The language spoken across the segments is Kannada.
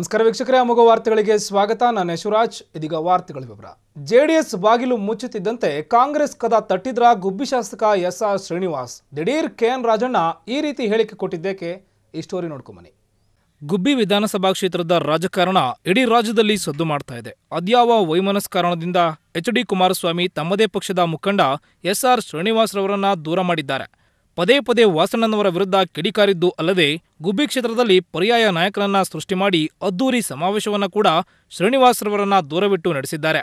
ನಮಸ್ಕಾರ ವೀಕ್ಷಕರೇ, ಅಮೋಘ ವಾರ್ತೆಗಳಿಗೆ ಸ್ವಾಗತ. ನಾನು ಯಶುರಾಜ್. ಇದೀಗ ವಾರ್ತೆಗಳ ವಿವರ. ಜೆಡಿಎಸ್ ಬಾಗಿಲು ಮುಚ್ಚುತ್ತಿದ್ದಂತೆ ಕಾಂಗ್ರೆಸ್ ಕದ ತಟ್ಟಿದ್ರ ಗುಬ್ಬಿ ಶಾಸಕ ಎಸ್.ಆರ್. ಶ್ರೀನಿವಾಸ್. ದಿಢೀರ್ ಕೆಎನ್ ರಾಜಣ್ಣ ಈ ರೀತಿ ಹೇಳಿಕೆ ಕೊಟ್ಟಿದ್ದೇಕೆ? ಈ ಸ್ಟೋರಿ ನೋಡ್ಕೊಂಬನ್ನಿ. ಗುಬ್ಬಿ ವಿಧಾನಸಭಾ ಕ್ಷೇತ್ರದ ರಾಜಕಾರಣ ಇಡೀ ರಾಜ್ಯದಲ್ಲಿ ಸದ್ದು ಮಾಡ್ತಾ ಇದೆ. ಅದ್ಯಾವ ವೈಮನಸ್ಕಾರಣದಿಂದ ಎಚ್.ಡಿ. ಕುಮಾರಸ್ವಾಮಿ ತಮ್ಮದೇ ಪಕ್ಷದ ಮುಖಂಡ ಎಸ್.ಆರ್. ಶ್ರೀನಿವಾಸ್ ರವರನ್ನ ದೂರ ಮಾಡಿದ್ದಾರೆ. ಪದೇ ಪದೇ ವಾಸಣ್ಣನವರ ವಿರುದ್ಧ ಕಿಡಿಕಾರಿದ್ದು ಅಲ್ಲದೆ ಗುಬ್ಬಿ ಕ್ಷೇತ್ರದಲ್ಲಿ ಪರ್ಯಾಯ ನಾಯಕರನ್ನ ಸೃಷ್ಟಿ ಮಾಡಿ ಅದ್ದೂರಿ ಸಮಾವೇಶವನ್ನ ಕೂಡ ಶ್ರೀನಿವಾಸ್ ರವರನ್ನ ದೂರವಿಟ್ಟು ನಡೆಸಿದ್ದಾರೆ.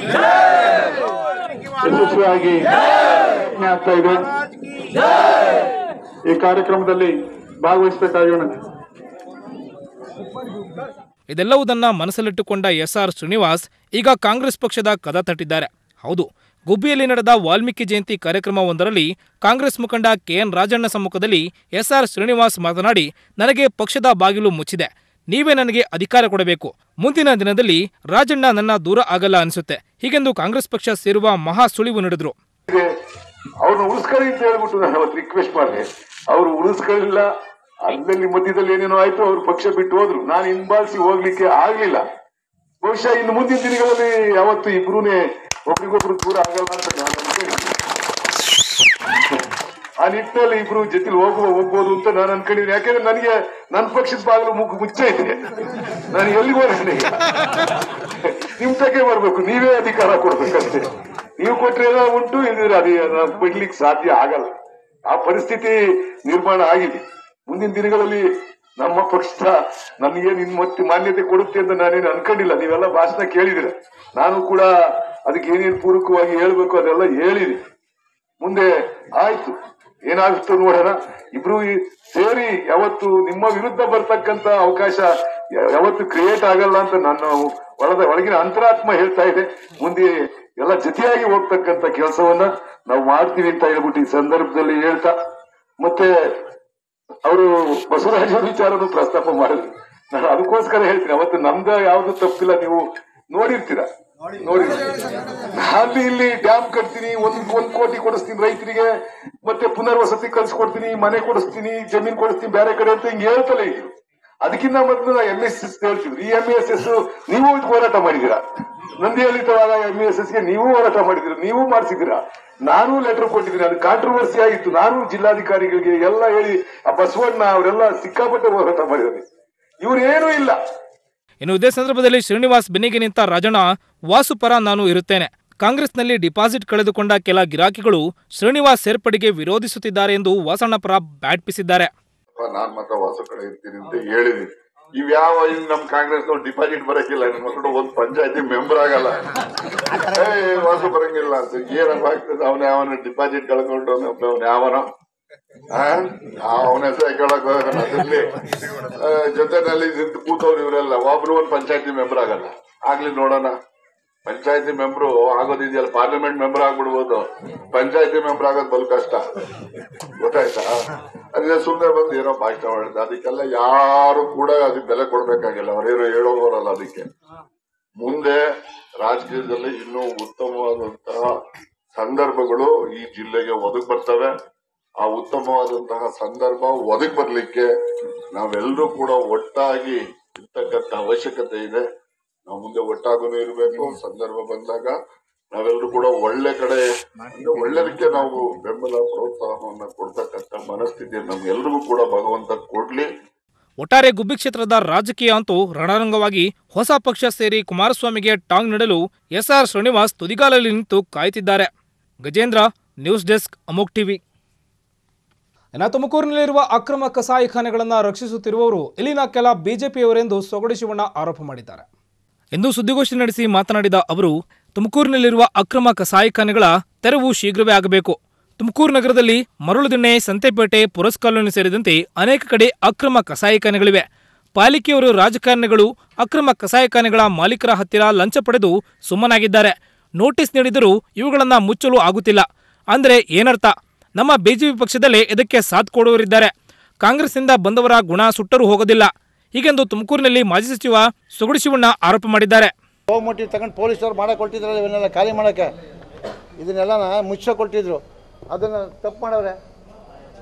ಈ ಕಾರ್ಯಕ್ರಮದಲ್ಲಿ ಭಾಗವಹಿಸಬೇಕಾಗಿರೋಣ. ಇದೆಲ್ಲವುದನ್ನ ಮನಸ್ಸಲ್ಲಿಟ್ಟುಕೊಂಡ ಎಸ್.ಆರ್. ಶ್ರೀನಿವಾಸ್ ಈಗ ಕಾಂಗ್ರೆಸ್ ಪಕ್ಷದ ಕದ ತಟ್ಟಿದ್ದಾರೆ. ಹೌದು, ಗುಬ್ಬಿಯಲ್ಲಿ ನಡೆದ ವಾಲ್ಮೀಕಿ ಜಯಂತಿ ಕಾರ್ಯಕ್ರಮವೊಂದರಲ್ಲಿ ಕಾಂಗ್ರೆಸ್ ಮುಖಂಡ ಕೆಎನ್ ರಾಜಣ್ಣ ಸಮ್ಮುಖದಲ್ಲಿ ಎಸ್.ಆರ್. ಶ್ರೀನಿವಾಸ್ ಮಾತನಾಡಿ, ನನಗೆ ಪಕ್ಷದ ಬಾಗಿಲು ಮುಚ್ಚಿದೆ, ನೀವೇ ನನಗೆ ಅಧಿಕಾರ ಕೊಡಬೇಕು, ಮುಂದಿನ ದಿನದಲ್ಲಿ ರಾಜಣ್ಣ ನನ್ನ ದೂರ ಆಗಲ್ಲ ಅನಿಸುತ್ತೆ, ಹೀಗೆಂದು ಕಾಂಗ್ರೆಸ್ ಪಕ್ಷ ಸೇರುವ ಮಹಾ ಸುಳಿವು ನೀಡಿದ್ರು. ಅವ್ರನ್ನ ಉಳಿಸ್ಕೊಳ್ಳಿ ಅಂತ ಹೇಳ್ಬಿಟ್ಟು ನಾನು ಅವತ್ತು ರಿಕ್ವೆಸ್ಟ್ ಮಾಡಿದೆ. ಅವ್ರು ಉಳಿಸ್ಕೊಳ್ಳಿಲ್ಲ. ಅಲ್ಲಲ್ಲಿ ಮಧ್ಯದಲ್ಲಿ ಏನೇನೋ ಆಯ್ತು, ಅವ್ರು ಪಕ್ಷ ಬಿಟ್ಟು ಹೋದ್ರು. ನಾನು ಹಿಂಬಾಲಿಸಿ ಹೋಗ್ಲಿಕ್ಕೆ ಆಗ್ಲಿಲ್ಲ. ಬಹುಶಃ ಇನ್ನು ಮುಂದಿನ ದಿನಗಳಲ್ಲಿ ಯಾವತ್ತು ಇಬ್ರುನೇ ಒಬ್ರಿಗೊಬ್ರು ದೂರ ಆಗಲ್ಲ ಅಂತ ನಾನು ಅನ್ಕೊಂಡಿದ್ದೀನಿ. ಆ ನಿಟ್ಟಿನಲ್ಲಿ ಇಬ್ರು ಜೊತೆಲಿ ಹೋಗ್ಬೋದು ಅಂತ ನಾನು ಅನ್ಕೊಂಡಿದ್ದೀನಿ. ಯಾಕೆಂದ್ರೆ ನನಗೆ ನನ್ನ ಪಕ್ಷದ ಬಾಗಿಲು ಮುಚ್ಚೆ ಇದೆ. ನಾನು ಎಲ್ಲಿಗೆ ಹೋಗ್ತೀನಿ? ನಿಮ್ ತಗೆ ಬರ್ಬೇಕು, ನೀವೇ ಅಧಿಕಾರ ಕೊಡ್ಬೇಕಂತೆ. ನೀವು ಕೊಟ್ರೆ ಏನೋ ಉಂಟು, ಇಲ್ದಿದ್ರೆ ಅದೇ ಬಿಡ್ಲಿಕ್ಕೆ ಸಾಧ್ಯ ಆಗಲ್ಲ. ಆ ಪರಿಸ್ಥಿತಿ ನಿರ್ಮಾಣ ಆಗಿದೆ. ಮುಂದಿನ ದಿನಗಳಲ್ಲಿ ನಮ್ಮ ಪಕ್ಷ ನನಗೆ ಮತ್ತೆ ಮಾನ್ಯತೆ ಕೊಡುತ್ತೆ ಅಂತ ನಾನೇನು ಅನ್ಕೊಂಡಿಲ್ಲ. ನೀವೆಲ್ಲ ಭಾಷಣ ಕೇಳಿದಿರ. ನಾನು ಕೂಡ ಅದಕ್ಕೆ ಏನೇನು ಪೂರಕವಾಗಿ ಹೇಳ್ಬೇಕು ಅದೆಲ್ಲ ಹೇಳಿದೆ. ಮುಂದೆ ಆಯ್ತು, ಏನಾಗುತ್ತೋ ನೋಡೋಣ. ಇಬ್ರು ಸೇರಿ ಯಾವತ್ತು ನಿಮ್ಮ ವಿರುದ್ಧ ಬರ್ತಕ್ಕಂತ ಅವಕಾಶ ಯಾವತ್ತು ಕ್ರಿಯೇಟ್ ಆಗಲ್ಲ ಅಂತ ನಾನು ಒಳಗಿನ ಅಂತರಾತ್ಮ ಹೇಳ್ತಾ ಇದೆ. ಮುಂದೆ ಎಲ್ಲ ಜೊತೆಯಾಗಿ ಹೋಗ್ತಕ್ಕಂತ ಕೆಲಸವನ್ನ ನಾವು ಮಾಡ್ತೀವಿ ಅಂತ ಹೇಳ್ಬಿಟ್ಟು ಈ ಸಂದರ್ಭದಲ್ಲಿ ಹೇಳ್ತಾ, ಮತ್ತೆ ಅವರು ಬಸವರಾಜ ವಿಚಾರನು ಪ್ರಸ್ತಾಪ ಮಾಡಿದ್ರು. ನಾನು ಅದಕ್ಕೋಸ್ಕರ ಹೇಳ್ತೀನಿ, ಅವತ್ತು ನಮ್ದ ಯಾವ್ದು ತಪ್ಪಿಲ್ಲ. ನೀವು ನೋಡಿರ್ತೀರ. ಅಲ್ಲಿ ಇಲ್ಲಿ ಡ್ಯಾಮ್ ಕಟ್ತೀನಿ, ಒಂದ್ ಕೋಟಿ ಕೊಡಿಸ್ತೀನಿ ರೈತರಿಗೆ, ಮತ್ತೆ ಪುನರ್ವಸತಿ ಕಳ್ಸಿಕೊಡ್ತೀನಿ, ಮನೆ ಕೊಡಿಸ್ತೀನಿ, ಜಮೀನ್ ಕೊಡಿಸ್ತೀನಿ ಬೇರೆ ಕಡೆ ಅಂತ ಹಿಂಗ್ ಹೇಳ್ತಲೇ ಇದ್ರು. ಅದಕ್ಕಿಂತ ಮೊದಲು ನಾ MSS ಹೇಳ್ತಿದ್ರು. ಈ MSS ನೀವು ಹೋರಾಟ ಮಾಡಿದೀರಾ. ನಂದಿಯಲ್ಲಿದ್ದವಾಗ MSS ಗೆ ನೀವು ಹೋರಾಟ ಮಾಡಿದಿರ, ನೀವು ಮಾಡಿಸಿದಿರಾ. ನಾನು ಲೆಟರ್ ಕೊಟ್ಟಿದ್ದೀನಿ. ಅದು ಕಾಂಟ್ರವರ್ಸಿ ಆಗಿತ್ತು. ನಾನು ಜಿಲ್ಲಾಧಿಕಾರಿಗಳಿಗೆ ಎಲ್ಲ ಹೇಳಿ ಆ ಬಸವಣ್ಣ ಅವರೆಲ್ಲ ಸಿಕ್ಕಾಪಟ್ಟೆ ಹೋರಾಟ ಮಾಡಿದ್ದಾರೆ. ಇವ್ರೇನೂ ಇಲ್ಲ. ಇನ್ನು ಇದೇ ಸಂದರ್ಭದಲ್ಲಿ ಶ್ರೀನಿವಾಸ್ ಬೆನ್ನಿಗೆ ನಿಂತ ರಾಜಣ್ಣ, ವಾಸುಪರ ನಾನು ಇರುತ್ತೇನೆ, ಕಾಂಗ್ರೆಸ್ನಲ್ಲಿ ಡಿಪಾಸಿಟ್ ಕಳೆದುಕೊಂಡ ಕೆಲ ಗಿರಾಕಿಗಳು ಶ್ರೀನಿವಾಸ್ ಸೇರ್ಪಡೆಗೆ ವಿರೋಧಿಸುತ್ತಿದ್ದಾರೆ ಎಂದು ವಾಸಣ್ಣ ಪರ ಬ್ಯಾಟ್ ಬೀಸಿದ್ದಾರೆ. ನಾನ್ ಮಾತ್ರ ವಾಸು ಕಡೆ ಇರ್ತೀನಿ ಅಂತ ಹೇಳಿದೀನಿ. ಇವ್ಯಾವ ನಮ್ ಕಾಂಗ್ರೆಸ್ ಡಿಪಾಸಿಟ್ ಬರಕಿಲ್ಲ, ಮಕ್ಕಳು ಒಂದ್ ಪಂಚಾಯತಿ ಮೆಂಬರ್ ಆಗಲ್ಲ, ವಾಸು ಬರಂಗಿಲ್ಲ ಅಂತ ಏನಪ್ಪ ಆಗ್ತದೆ. ಅವನ ಡಿಪಾಸಿಟ್ ಕಳ್ಕೊಂಡು ಯಾವನೋ ಅವನ ಹೆಸರು ಕೇಳಕ್ ಅದ್ರಲ್ಲಿ ಜೊತೆನಲ್ಲಿ ಕೂತವ್ರು ಇವರೆಲ್ಲ ಒಬ್ರು ಒಂದ್ ಪಂಚಾಯತಿ ಮೆಂಬರ್ ಆಗಲ್ಲ. ಆಗ್ಲಿ ನೋಡೋಣ. ಪಂಚಾಯತಿ ಮೆಂಬರು ಆಗೋದಿದೆಯಲ್ಲ, ಪಾರ್ಲಿಮೆಂಟ್ ಮೆಂಬರ್ ಆಗ್ಬಿಡ್ಬೋದು, ಪಂಚಾಯತಿ ಮೆಂಬರ್ ಆಗೋದು ಬಲು ಕಷ್ಟ. ಗೊತ್ತಾಯ್ತಾ? ಅದೇ ಸುಮ್ಮನೆ ಬಂದು ಏನೋ ಭಾಷಣ ಮಾಡಿದ. ಅದಕ್ಕೆಲ್ಲ ಯಾರು ಕೂಡ ಅದಕ್ಕೆ ಬೆಲೆ ಕೊಡ್ಬೇಕಾಗಿಲ್ಲ. ಅವರೇನೋ ಹೇಳೋರಲ್ಲ. ಅದಕ್ಕೆ ಮುಂದೆ ರಾಜಕೀಯದಲ್ಲಿ ಇನ್ನೂ ಉತ್ತಮವಾದಂತಹ ಸಂದರ್ಭಗಳು ಈ ಜಿಲ್ಲೆಗೆ ಒದಗಿ ಬರ್ತವೆ. ಆ ಉತ್ತಮವಾದಂತಹ ಸಂದರ್ಭ ಒದಗಿ ಬರ್ಲಿಕ್ಕೆ ನಾವೆಲ್ಲರೂ ಕೂಡ ಒಟ್ಟಾಗಿ ಇರ್ತಕ್ಕಂಥ ಅವಶ್ಯಕತೆ ಇದೆ. ನಾವು ಮುಂದೆ ಒಟ್ಟಾಗೂ ಇರಬೇಕು. ಸಂದರ್ಭ ಬಂದಾಗ ನಾವೆಲ್ಲರೂ ಕೂಡ ಒಳ್ಳೆ ಕಡೆ ಒಳ್ಳೆದಕ್ಕೆ ನಾವು ಬೆಂಬಲ ಪ್ರೋತ್ಸಾಹವನ್ನ ಕೊಡ್ತಕ್ಕಂಥ ಮನಸ್ಥಿತಿ ನಮ್ಗೆಲ್ರಿಗೂ ಕೂಡ ಭಗವಂತ ಕೊಡ್ಲಿ. ಒಟ್ಟಾರೆ ಗುಬ್ಬಿ ಕ್ಷೇತ್ರದ ರಾಜಕೀಯ ಅಂತೂ ರಣರಂಗವಾಗಿ ಹೊಸ ಪಕ್ಷ ಸೇರಿ ಕುಮಾರಸ್ವಾಮಿಗೆ ಟಾಂಗ್ ನೀಡಲು ಎಸ್.ಆರ್. ಶ್ರೀನಿವಾಸ್ ತುದಿಗಾಲಲ್ಲಿ ನಿಂತು ಕಾಯುತ್ತಿದ್ದಾರೆ. Gajendra, news desk, Amogh TV. ಇನ್ನು ತುಮಕೂರಿನಲ್ಲಿರುವ ಅಕ್ರಮ ಕಸಾಯಿಖಾನೆಗಳನ್ನು ರಕ್ಷಿಸುತ್ತಿರುವವರು ಇಲ್ಲಿನ ಕೆಲ ಬಿಜೆಪಿಯವರೆಂದು ಸೊಗಡು ಶಿವಣ್ಣ ಆರೋಪ ಮಾಡಿದ್ದಾರೆ. ಇಂದು ಸುದ್ದಿಗೋಷ್ಠಿ ನಡೆಸಿ ಮಾತನಾಡಿದ ಅವರು, ತುಮಕೂರಿನಲ್ಲಿರುವ ಅಕ್ರಮ ಕಸಾಯಿಖಾನೆಗಳ ತೆರವು ಶೀಘ್ರವೇ ಆಗಬೇಕು. ತುಮಕೂರು ನಗರದಲ್ಲಿ ಮರಳುದಿಣ್ಣೆ, ಸಂತೆಪೇಟೆ, ಪುರಸ್ ಕಾಲೋನಿ ಸೇರಿದಂತೆ ಅನೇಕ ಕಡೆ ಅಕ್ರಮ ಕಸಾಯಿಖಾನೆಗಳಿವೆ. ಪಾಲಿಕೆಯವರು, ರಾಜಕಾರಣಿಗಳು ಅಕ್ರಮ ಕಸಾಯಿಖಾನೆಗಳ ಮಾಲೀಕರ ಹತ್ತಿರ ಲಂಚ ಪಡೆದು ಸುಮ್ಮನಾಗಿದ್ದಾರೆ. ನೋಟಿಸ್ ನೀಡಿದರೂ ಇವುಗಳನ್ನು ಮುಚ್ಚಲು ಆಗುತ್ತಿಲ್ಲ. ಅಂದರೆ ಏನರ್ಥ? ನಮ್ಮ ಬಿಜೆಪಿ ಪಕ್ಷದಲ್ಲೇ ಇದಕ್ಕೆ ಸಾಥ್ ಕೊಡುವವರಿದ್ದಾರೆ. ಕಾಂಗ್ರೆಸ್ನಿಂದ ಬಂದವರ ಗುಣ ಸುಟ್ಟರೂ ಹೋಗೋದಿಲ್ಲ, ಹೀಗೆಂದು ತುಮಕೂರಿನಲ್ಲಿ ಮಾಜಿ ಸಚಿವ ಸೊಗಡು ಶಿವಣ್ಣ ಆರೋಪ ಮಾಡಿದ್ದಾರೆ. ಹೋಗ್ಮಟ್ಟಿ ತಗೊಂಡು ಪೊಲೀಸರು ಮಾಡಕ್ಕೆ ಕೊಟ್ಟಿದ್ರಲ್ಲ, ಇವನ್ನೆಲ್ಲ ಖಾಲಿ ಮಾಡೋಕ್ಕೆ ಇದನ್ನೆಲ್ಲ ಮುಚ್ಚ ಕೊಟ್ಟಿದ್ರು. ಅದನ್ನು ತಪ್ಪು ಮಾಡವ್ರೆ.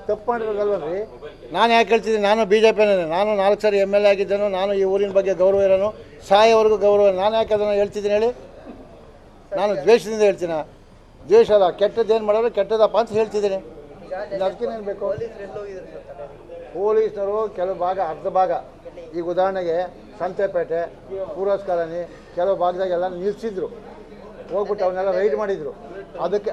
ತಪ್ಪು ಮಾಡಿರೋದಲ್ವರಿ. ನಾನು ಯಾಕೆ ಹೇಳ್ತಿದ್ದೀನಿ, ನಾನು BJP ನಾನು 4 ಸಾರಿ MLA ಆಗಿದ್ದೇನು, ನಾನು ಈ ಊರಿನ ಬಗ್ಗೆ ಗೌರವ ಇರೋನು, ಸಾಯೋವರೆಗೂ ಗೌರವ. ನಾನು ಯಾಕೆ ಅದನ್ನು ಹೇಳ್ತಿದ್ದೀನಿ ಹೇಳಿ? ನಾನು ದ್ವೇಷದಿಂದ ಹೇಳ್ತೀನಿ. ದ್ವೇಷ ಅಲ್ಲ, ಕೆಟ್ಟದ್ದೇನು ಮಾಡೋರು ಕೆಟ್ಟದಪ್ಪ ಅಂತ ಹೇಳ್ತಿದ್ದೀನಿ. ಅದಕ್ಕೇನೇನು ಬೇಕು? ಪೊಲೀಸರು ಕೆಲವು ಭಾಗ, ಅರ್ಧ ಭಾಗ, ಈಗ ಉದಾಹರಣೆಗೆ ಸಂತೆಪೇಟೆ, ಪೂರ್ವಸ್ ಕಾಲನಿ ಕೆಲವು ಭಾಗದಾಗೆಲ್ಲ ನಿಲ್ಲಿಸಿದ್ರು, ಹೋಗ್ಬಿಟ್ಟು ಅವನ್ನೆಲ್ಲ ರೈಡ್ ಮಾಡಿದರು. ಅದಕ್ಕೆ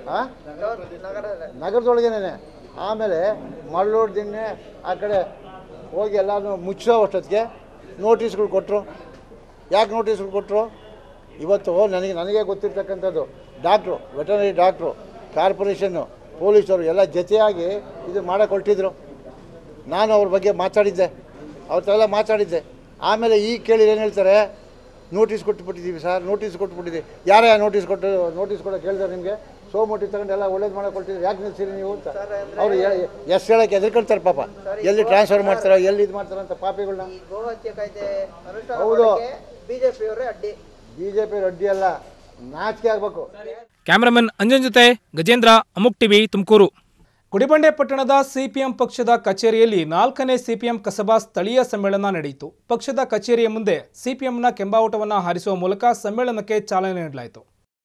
ನಗರದೊಳಗೇನೆ. ಆಮೇಲೆ ಮಳ್ಳೂರು ದಿನ್ನೆ ಆ ಕಡೆ ಹೋಗಿ ಎಲ್ಲನೂ ಮುಚ್ಚೋ ಅಷ್ಟೊತ್ತಿಗೆ ನೋಟಿಸ್ಗಳು ಕೊಟ್ಟರು. ಯಾಕೆ ನೋಟಿಸ್ಗಳು ಕೊಟ್ಟರು? ಇವತ್ತು ನನಗೆ ಗೊತ್ತಿರ್ತಕ್ಕಂಥದ್ದು, ಡಾಕ್ಟ್ರು, ವೆಟರ್ನರಿ ಡಾಕ್ಟ್ರು, ಕಾರ್ಪೊರೇಷನ್ನು, ಪೊಲೀಸರು ಎಲ್ಲ ಜೊತೆಯಾಗಿ ಇದು ಮಾಡಕೊಟ್ಟಿದ್ರು. ನಾನು ಅವ್ರ ಬಗ್ಗೆ ಮಾತಾಡಿದ್ದೆ, ಅವ್ರತ್ತೆಲ್ಲ ಮಾತಾಡಿದ್ದೆ. ಆಮೇಲೆ ಈಗ ಕೇಳಿ ಏನು ಹೇಳ್ತಾರೆ, ನೋಟಿಸ್ ಕೊಟ್ಟುಬಿಟ್ಟಿದ್ದೀವಿ ಸರ್, ನೋಟಿಸ್ ಕೊಟ್ಬಿಟ್ಟಿದ್ದೀವಿ. ಯಾರೇ ನೋಟಿಸ್ ಕೊಡೋಕೆ ಹೇಳಿದ್ರೆ ನಿಮಗೆ? ಸೋಮೋಟಿ ತಗೊಂಡು ಎಲ್ಲ ಒಳ್ಳೇದು ಮಾಡಕೊಟ್ಟಿದ್ರು, ಯಾಕೆ ನಿಲ್ಸಿರಿ ನೀವು ಅಂತ ಅವ್ರು ಎಷ್ಟು ಹೇಳೋಕ್ಕೆ ಎದುರ್ಕೊಳ್ತಾರೆ ಪಾಪ. ಎಲ್ಲಿ ಟ್ರಾನ್ಸ್ಫರ್ ಮಾಡ್ತಾರೋ, ಎಲ್ಲಿ ಇದು ಮಾಡ್ತಾರೋ ಅಂತ ಪಾಪಿಗಳನ್ನ. ಹೌದು, ಬಿಜೆಪಿಯವರು ಅಡ್ಡಿ ಅಲ್ಲ, ನಾಚಿಕೆ ಆಗಬೇಕು. ಕ್ಯಾಮರಾಮನ್ ಅಂಜನ್ ಜೊತೆ ಗಜೇಂದ್ರ, ಅಮುಕ್ ಟಿವಿ, ತುಮಕೂರು. ಗುಡಿಬಂಡೆ ಪಟ್ಟಣದ ಸಿಪಿಎಂ ಪಕ್ಷದ ಕಚೇರಿಯಲ್ಲಿ 4ನೇ ಸಿಪಿಎಂ ಕಸಬಾ ಸ್ಥಳೀಯ ಸಮ್ಮೇಳನ ನಡೆಯಿತು. ಪಕ್ಷದ ಕಚೇರಿಯ ಮುಂದೆ ಸಿಪಿಎಂನ ಕೆಂಬಾವುಟವನ್ನು ಹಾರಿಸುವ ಮೂಲಕ ಸಮ್ಮೇಳನಕ್ಕೆ ಚಾಲನೆ ನೀಡಲಾಯಿತು.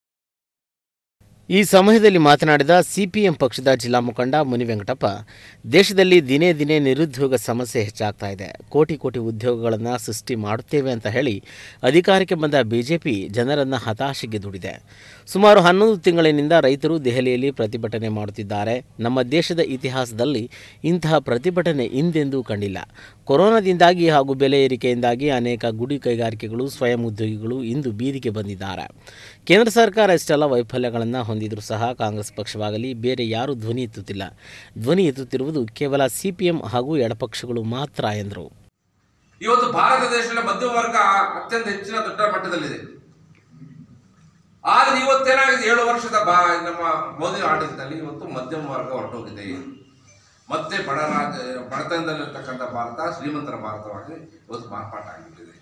ಈ ಸಮಯದಲ್ಲಿ ಮಾತನಾಡಿದ ಸಿಪಿಎಂ ಪಕ್ಷದ ಜಿಲ್ಲಾ ಮುಖಂಡ ಮುನಿವೆಂಕಟಪ್ಪ, ದೇಶದಲ್ಲಿ ದಿನೇ ದಿನೇ ನಿರುದ್ಯೋಗ ಸಮಸ್ಯೆ ಹೆಚ್ಚಾಗ್ತಾ ಇದೆ. ಕೋಟಿ ಕೋಟಿ ಉದ್ಯೋಗಗಳನ್ನು ಸೃಷ್ಟಿ ಮಾಡುತ್ತೇವೆ ಅಂತ ಹೇಳಿ ಅಧಿಕಾರಕ್ಕೆ ಬಂದ ಬಿಜೆಪಿ ಜನರನ್ನು ಹತಾಶೆಗೆ ದೂಡಿದೆ. ಸುಮಾರು 11 ತಿಂಗಳಿನಿಂದ ರೈತರು ದೆಹಲಿಯಲ್ಲಿ ಪ್ರತಿಭಟನೆ ಮಾಡುತ್ತಿದ್ದಾರೆ. ನಮ್ಮ ದೇಶದ ಇತಿಹಾಸದಲ್ಲಿ ಇಂತಹ ಪ್ರತಿಭಟನೆ ಹಿಂದೆಂದೂ ಕಂಡಿಲ್ಲ. ಕೊರೋನಾದಿಂದಾಗಿ ಹಾಗೂ ಬೆಲೆ ಏರಿಕೆಯಿಂದಾಗಿ ಅನೇಕ ಗುಡಿ ಕೈಗಾರಿಕೆಗಳು, ಸ್ವಯಂ ಉದ್ಯೋಗಿಗಳು ಇಂದು ಬೀದಿಗೆ ಬಂದಿದ್ದಾರೆ. ಕೇಂದ್ರ ಸರ್ಕಾರ ಇಷ್ಟೆಲ್ಲ ವೈಫಲ್ಯಗಳನ್ನು ಹೊಂದಿದ್ರೂ ಸಹ ಕಾಂಗ್ರೆಸ್ ಪಕ್ಷವಾಗಲಿ ಬೇರೆ ಯಾರೂ ಧ್ವನಿ ಎತ್ತುತ್ತಿಲ್ಲ. ಧ್ವನಿ ಎತ್ತುತ್ತಿರುವುದು ಕೇವಲ ಸಿಪಿಎಂ ಹಾಗೂ ಎಡಪಕ್ಷಗಳು ಮಾತ್ರ ಎಂದರು. ಇವತ್ತು ಭಾರತ ದೇಶದ ಮಧ್ಯಮ ವರ್ಗ ಅತ್ಯಂತ ಹೆಚ್ಚಿನ ದೊಡ್ಡ ಮಟ್ಟದಲ್ಲಿದೆ. ಆದ್ರೆ ಇವತ್ತೇನಾಗಿದೆ, 7 ವರ್ಷದ ನಮ್ಮ ಮೋದಿ ಆಡಳಿತದಲ್ಲಿ ಇವತ್ತು ಮಧ್ಯಮ ವರ್ಗ ಹೊರಟೋಗಿದೆ. ಮತ್ತೆ ಬಡತನದಲ್ಲಿರ್ತಕ್ಕಂಥ ಭಾರತ ಶ್ರೀಮಂತರ ಭಾರತವಾಗಿ ಇವತ್ತು ಮಾರ್ಪಾಟ ಆಗಿಬಿಟ್ಟಿದೆ.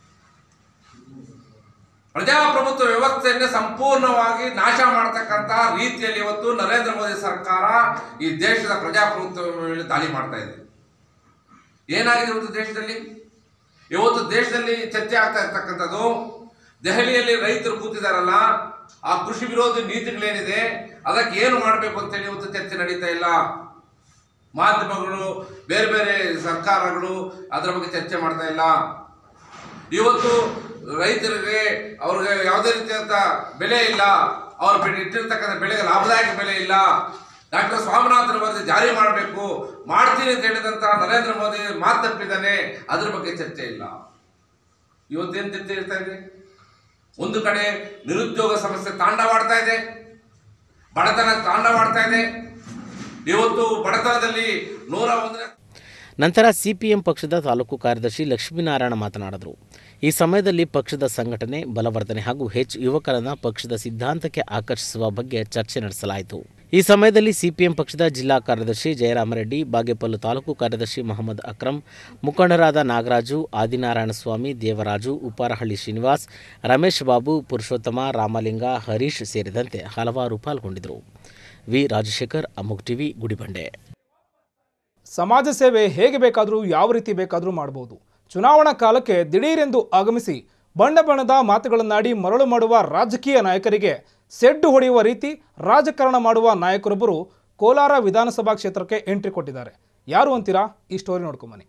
ಪ್ರಜಾಪ್ರಭುತ್ವ ವ್ಯವಸ್ಥೆಯನ್ನೇ ಸಂಪೂರ್ಣವಾಗಿ ನಾಶ ಮಾಡತಕ್ಕಂಥ ರೀತಿಯಲ್ಲಿ ಇವತ್ತು ನರೇಂದ್ರ ಮೋದಿ ಸರ್ಕಾರ ಈ ದೇಶದ ಪ್ರಜಾಪ್ರಭುತ್ವ ಮೇಲೆ ದಾಳಿ ಮಾಡ್ತಾ ಇದೆ. ಏನಾಗಿದೆ ಇವತ್ತು ದೇಶದಲ್ಲಿ ಚರ್ಚೆ ಆಗ್ತಾ ಇರ್ತಕ್ಕಂಥದ್ದು, ದೆಹಲಿಯಲ್ಲಿ ರೈತರು ಕೂತಿದಾರಲ್ಲ, ಆ ಕೃಷಿ ವಿರೋಧಿ ನೀತಿಗಳೇನಿದೆ ಅದಕ್ಕೆ ಏನು ಮಾಡಬೇಕು ಅಂತೇಳಿ ಇವತ್ತು ಚರ್ಚೆ ನಡೀತಾ ಇಲ್ಲ. ಮಾಧ್ಯಮಗಳು, ಬೇರೆ ಬೇರೆ ಸರ್ಕಾರಗಳು ಅದರ ಬಗ್ಗೆ ಚರ್ಚೆ ಮಾಡ್ತಾ ಇಲ್ಲ. ಇವತ್ತು ರೈತರಿಗೆ ಅವ್ರಿಗೆ ಯಾವುದೇ ರೀತಿಯಾದ ಬೆಲೆ ಇಲ್ಲ, ಅವ್ರು ಇಟ್ಟಿರ್ತಕ್ಕಂಥ ಬೆಳೆಗೆ ಲಾಭದಾಯಕ ಬೆಲೆ ಇಲ್ಲ. ಡಾಕ್ಟರ್ ಸ್ವಾಮಿನಾಥನ್ ವರದಿ ಜಾರಿ ಮಾಡಬೇಕು, ಮಾಡ್ತೀನಿ ಅಂತ ಹೇಳಿದಂತ ನರೇಂದ್ರ ಮೋದಿ ಮಾತು ತಪ್ಪಿದ್ದಾನೆ, ಅದ್ರ ಬಗ್ಗೆ ಚರ್ಚೆ ಇಲ್ಲ. ಇವತ್ತೇನು ಚರ್ಚೆ ಇರ್ತಾ ಇದೆ? ಒಂದು ಕಡೆ ನಿರುದ್ಯೋಗ ಸಮಸ್ಯೆ ತಾಂಡವಾಡ್ತಾ ಇದೆ, ಬಡತನ ತಾಂಡವಾಡ್ತಾ ಇದೆ. ಇವತ್ತು ಬಡತನದಲ್ಲಿ 101. ನಂತರ ಸಿಪಿಎಂ ಪಕ್ಷದ ತಾಲೂಕು ಕಾರ್ಯದರ್ಶಿ ಲಕ್ಷ್ಮೀನಾರಾಯಣ ಮಾತನಾಡಿದರು. ಈ ಸಮಯದಲ್ಲಿ ಪಕ್ಷದ ಸಂಘಟನೆ ಬಲವರ್ಧನೆ ಹಾಗೂ ಹೆಚ್ಚು ಯುವಕರನ್ನು ಪಕ್ಷದ ಸಿದ್ಧಾಂತಕ್ಕೆ ಆಕರ್ಷಿಸುವ ಬಗ್ಗೆ ಚರ್ಚೆ ನಡೆಸಲಾಯಿತು. ಈ ಸಮಯದಲ್ಲಿ ಸಿಪಿಎಂ ಪಕ್ಷದ ಜಿಲ್ಲಾ ಕಾರ್ಯದರ್ಶಿ ಜಯರಾಮರೆಡ್ಡಿ, ಬಾಗೇಪಲ್ಲು ತಾಲೂಕು ಕಾರ್ಯದರ್ಶಿ ಮೊಹಮ್ಮದ್ ಅಕ್ರಮ್, ಮುಖಂಡರಾದ ನಾಗರಾಜು, ಆದಿನಾರಾಯಣಸ್ವಾಮಿ, ದೇವರಾಜು, ಉಪ್ಪಾರಹಳ್ಳಿ ಶ್ರೀನಿವಾಸ್, ರಮೇಶ್ ಬಾಬು, ಪುರುಷೋತ್ತಮ, ರಾಮಲಿಂಗ, ಹರೀಶ್ ಸೇರಿದಂತೆ ಹಲವಾರು ಪಾಲ್ಗೊಂಡಿದ್ದರು. V Rajashekhar, Amuk TV, Gudibande. ಸಮಾಜ ಸೇವೆ ಹೇಗೆ ಬೇಕಾದರೂ ಯಾವ ರೀತಿ ಬೇಕಾದರೂ ಮಾಡಬಹುದು. ಚುನಾವಣಾ ಕಾಲಕ್ಕೆ ದಿಢೀರೆಂದು ಆಗಮಿಸಿ ಬಣ್ಣ ಬಣ್ಣದ ಮಾತುಗಳನ್ನಾಡಿ ಮರಳು ಮಾಡುವ ರಾಜಕೀಯ ನಾಯಕರಿಗೆ ಸೆಡ್ಡು ಹೊಡೆಯುವ ರೀತಿ ರಾಜಕಾರಣ ಮಾಡುವ ನಾಯಕರೊಬ್ಬರು ಕೋಲಾರ ವಿಧಾನಸಭಾ ಕ್ಷೇತ್ರಕ್ಕೆ ಎಂಟ್ರಿ ಕೊಟ್ಟಿದ್ದಾರೆ. ಯಾರು ಅಂತೀರಾ? ಈ ಸ್ಟೋರಿ ನೋಡ್ಕೊಂಬನ್ನಿ.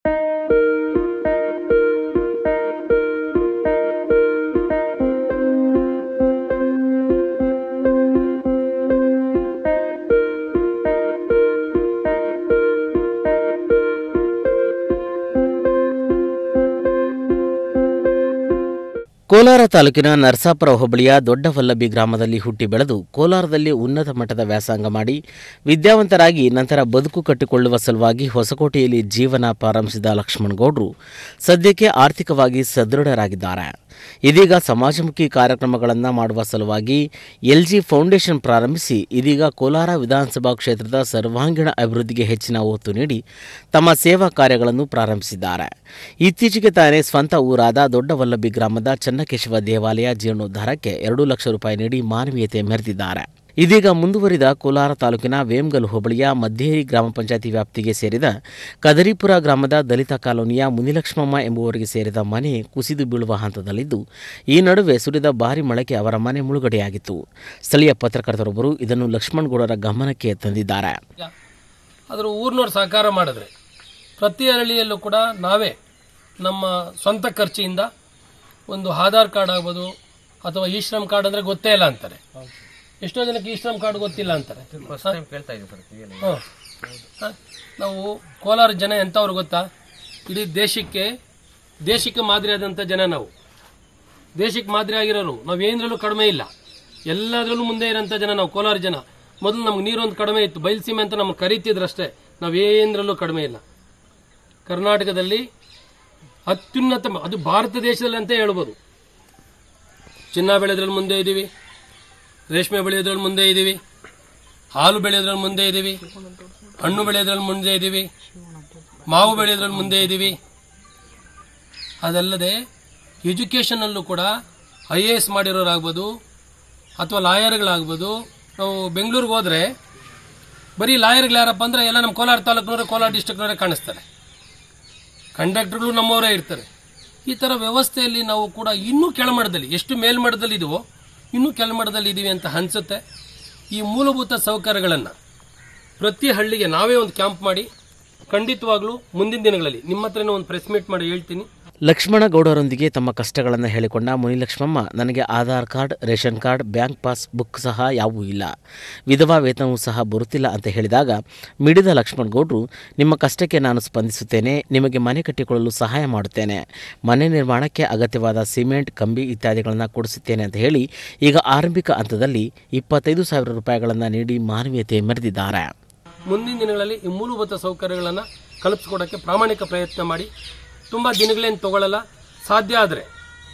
ಕೋಲಾರ ತಾಲೂಕಿನ ನರಸಾಪುರ ಹೋಬಳಿಯ ದೊಡ್ಡವಲ್ಲಭಿ ಗ್ರಾಮದಲ್ಲಿ ಹುಟ್ಟಿ ಬೆಳೆದು ಕೋಲಾರದಲ್ಲಿ ಉನ್ನತ ಮಟ್ಟದ ವ್ಯಾಸಂಗ ಮಾಡಿ ವಿದ್ಯಾವಂತರಾಗಿ ನಂತರ ಬದುಕು ಕಟ್ಟಿಕೊಳ್ಳುವ ಸಲುವಾಗಿ ಹೊಸಕೋಟೆಯಲ್ಲಿ ಜೀವನ ಪ್ರಾರಂಭಿಸಿದ ಲಕ್ಷ್ಮಣಗೌಡರು ಸದ್ಯಕ್ಕೆ ಆರ್ಥಿಕವಾಗಿ ಸದೃಢರಾಗಿದ್ದಾರೆ. ಇದೀಗ ಸಮಾಜಮುಖಿ ಕಾರ್ಯಕ್ರಮಗಳನ್ನು ಮಾಡುವ ಸಲುವಾಗಿ LG ಫೌಂಡೇಶನ್ ಪ್ರಾರಂಭಿಸಿ ಇದೀಗ ಕೋಲಾರ ವಿಧಾನಸಭಾ ಕ್ಷೇತ್ರದ ಸರ್ವಾಂಗೀಣ ಅಭಿವೃದ್ಧಿಗೆ ಹೆಚ್ಚಿನ ಒತ್ತು ನೀಡಿ ತಮ್ಮ ಸೇವಾ ಕಾರ್ಯಗಳನ್ನು ಪ್ರಾರಂಭಿಸಿದ್ದಾರೆ. ಇತ್ತೀಚೆಗೆ ತಾನೇ ಸ್ವಂತ ಊರಾದ ದೊಡ್ಡವಲ್ಲಭಿ ಗ್ರಾಮದ ಚನ್ನಕೇಶವ ದೇವಾಲಯ ಜೀರ್ಣೋದ್ಧಾರಕ್ಕೆ 2 ಲಕ್ಷ ರೂಪಾಯಿ ನೀಡಿ ಮಾನವೀಯತೆ ಮೆರೆದಿದ್ದಾರೆ. ಇದೀಗ ಮುಂದುವರಿದ ಕೋಲಾರ ತಾಲೂಕಿನ ವೇಮಗಲ್ ಹೋಬಳಿಯ ಮಧ್ಯೇರಿ ಗ್ರಾಮ ಪಂಚಾಯಿತಿ ವ್ಯಾಪ್ತಿಗೆ ಸೇರಿದ ಕದರಿಪುರ ಗ್ರಾಮದ ದಲಿತ ಕಾಲೋನಿಯ ಮುನಿಲಕ್ಷ್ಮಮ್ಮ ಎಂಬುವರಿಗೆ ಸೇರಿದ ಮನೆ ಕುಸಿದು ಬೀಳುವ ಹಂತದಲ್ಲಿದ್ದು, ಈ ನಡುವೆ ಸುರಿದ ಭಾರಿ ಮಳೆಗೆ ಅವರ ಮನೆ ಮುಳುಗಡೆಯಾಗಿತ್ತು. ಸ್ಥಳೀಯ ಪತ್ರಕರ್ತರೊಬ್ಬರು ಇದನ್ನು ಲಕ್ಷ್ಮಣಗೌಡರ ಗಮನಕ್ಕೆ ತಂದಿದ್ದಾರೆ. ಅದರ ಊರಿನವ್ರು ಸಹಕಾರ ಮಾಡಿದ್ರೆ ಪ್ರತಿ ಹಳ್ಳಿಯಲ್ಲೂ ಕೂಡ ನಾವೇ ನಮ್ಮ ಸ್ವಂತ ಖರ್ಚಿಯಿಂದ ಒಂದು ಆಧಾರ್ ಕಾರ್ಡ್ ಆಗ್ಬೋದು ಅಥವಾ ಈ ಶ್ರಮ್ ಕಾರ್ಡ್ ಅಂದರೆ ಗೊತ್ತೇ ಇಲ್ಲ ಅಂತಾರೆ. ಎಷ್ಟೋ ಜನಕ್ಕೆ ಈ ಶ್ರಮ್ ಕಾರ್ಡ್ ಗೊತ್ತಿಲ್ಲ ಅಂತಾರೆ. ನಾವು ಕೋಲಾರ ಜನ ಎಂಥವ್ರು ಗೊತ್ತಾ, ಇಡೀ ದೇಶಕ್ಕೆ ಮಾದರಿಯಾದಂಥ ಜನ. ನಾವು ದೇಶಕ್ಕೆ ಮಾದರಿ ಆಗಿರೋರು. ನಾವೇನರಲ್ಲೂ ಕಡಿಮೆ ಇಲ್ಲ, ಎಲ್ಲದರಲ್ಲೂ ಮುಂದೆ ಇರೋಂಥ ಜನ ನಾವು ಕೋಲಾರ ಜನ. ಮೊದಲು ನಮ್ಗೆ ನೀರೊಂದು ಕಡಿಮೆ ಇತ್ತು, ಬಯಲುಸೀಮೆ ಅಂತ ನಮ್ಗೆ ಕರೀತಿದ್ರಷ್ಟೇ. ನಾವೇನರಲ್ಲೂ ಕಡಿಮೆ ಇಲ್ಲ. ಕರ್ನಾಟಕದಲ್ಲಿ ಅತ್ಯುನ್ನತ, ಅದು ಭಾರತ ದೇಶದಲ್ಲಿ ಅಂತ ಹೇಳ್ಬೋದು. ಚಿನ್ನ ಬೆಳೆದ್ರಲ್ಲಿ ಮುಂದೆ ಇದ್ದೀವಿ, ರೇಷ್ಮೆ ಬೆಳೆಯೋದ್ರಲ್ಲಿ ಮುಂದೆ ಇದ್ದೀವಿ, ಹಾಲು ಬೆಳೆಯೋದ್ರಲ್ಲಿ ಮುಂದೆ ಇದ್ದೀವಿ, ಹಣ್ಣು ಬೆಳೆಯೋದ್ರಲ್ಲಿ ಮುಂದೆ ಇದ್ದೀವಿ, ಮಾವು ಬೆಳೆಯೋದ್ರಲ್ಲಿ ಮುಂದೆ ಇದ್ದೀವಿ. ಅದಲ್ಲದೆ ಎಜುಕೇಷನಲ್ಲೂ ಕೂಡ IAS ಮಾಡಿರೋರಾಗ್ಬೋದು ಅಥವಾ ಲಾಯರ್ಗಳಾಗ್ಬೋದು. ನಾವು ಬೆಂಗಳೂರಿಗೆ ಹೋದರೆ ಬರೀ ಲಾಯರ್ಗಳು ಯಾರಪ್ಪ ಅಂದರೆ ಎಲ್ಲ ನಮ್ಮ ಕೋಲಾರ ತಾಲೂಕಿನವರೇ, ಕೋಲಾರ ಡಿಸ್ಟ್ರಿಕ್ನವರೇ ಕಾಣಿಸ್ತಾರೆ. ಕಂಡಕ್ಟರ್ಗಳು ನಮ್ಮವರೇ ಇರ್ತಾರೆ. ಈ ಥರ ವ್ಯವಸ್ಥೆಯಲ್ಲಿ ನಾವು ಕೂಡ ಇನ್ನೂ ಕೆಳಮಟ್ಟದಲ್ಲಿ, ಎಷ್ಟು ಮೇಲ್ಮಟ್ಟದಲ್ಲಿ ಇದೀವೋ ಇನ್ನೂ ಕೆಳಮಟ್ಟದಲ್ಲಿ ಇದ್ದೀವಿ ಅಂತ ಅನಿಸುತ್ತೆ. ಈ ಮೂಲಭೂತ ಸೌಕರ್ಯಗಳನ್ನು ಪ್ರತಿ ಹಳ್ಳಿಗೆ ನಾವೇ ಒಂದು ಕ್ಯಾಂಪ್ ಮಾಡಿ ಖಂಡಿತವಾಗ್ಲೂ ಮುಂದಿನ ದಿನಗಳಲ್ಲಿ ನಿಮ್ಮ ಹತ್ರನೇ ಒಂದು ಪ್ರೆಸ್ ಮೀಟ್ ಮಾಡಿ ಹೇಳ್ತೀನಿ. ಲಕ್ಷ್ಮಣಗೌಡರೊಂದಿಗೆ ತಮ್ಮ ಕಷ್ಟಗಳನ್ನು ಹೇಳಿಕೊಂಡ ಮುನಿಲಕ್ಷ್ಮಮ್ಮ, ನನಗೆ Aadhaar card, ration card, bank passbook ಸಹ ಯಾವುವೂ ಇಲ್ಲ, ವಿಧವಾ ವೇತನವೂ ಸಹ ಬರುತ್ತಿಲ್ಲ ಅಂತ ಹೇಳಿದಾಗ ಮಿಡಿದ ಲಕ್ಷ್ಮಣಗೌಡರು, ನಿಮ್ಮ ಕಷ್ಟಕ್ಕೆ ನಾನು ಸ್ಪಂದಿಸುತ್ತೇನೆ, ನಿಮಗೆ ಮನೆ ಕಟ್ಟಿಕೊಳ್ಳಲು ಸಹಾಯ ಮಾಡುತ್ತೇನೆ, ಮನೆ ನಿರ್ಮಾಣಕ್ಕೆ ಅಗತ್ಯವಾದ ಸಿಮೆಂಟ್, ಕಂಬಿ ಇತ್ಯಾದಿಗಳನ್ನು ಕೊಡಿಸುತ್ತೇನೆ ಅಂತ ಹೇಳಿ ಈಗ ಆರಂಭಿಕ ಹಂತದಲ್ಲಿ 25,000 ರೂಪಾಯಿಗಳನ್ನು ನೀಡಿ ಮಾನವೀಯತೆ ಮೆರೆದಿದ್ದಾರೆ. ಮುಂದಿನ ದಿನಗಳಲ್ಲಿ ಈ ಮೂಲಭೂತ ಸೌಕರ್ಯಗಳನ್ನು ಕಲ್ಪಿಸ್ಕೊಡೋಕ್ಕೆ ಪ್ರಾಮಾಣಿಕ ಪ್ರಯತ್ನ ಮಾಡಿ. ತುಂಬ ದಿನಗಳೇನು ತಗೊಳ್ಳಲ್ಲ. ಸಾಧ್ಯ ಆದರೆ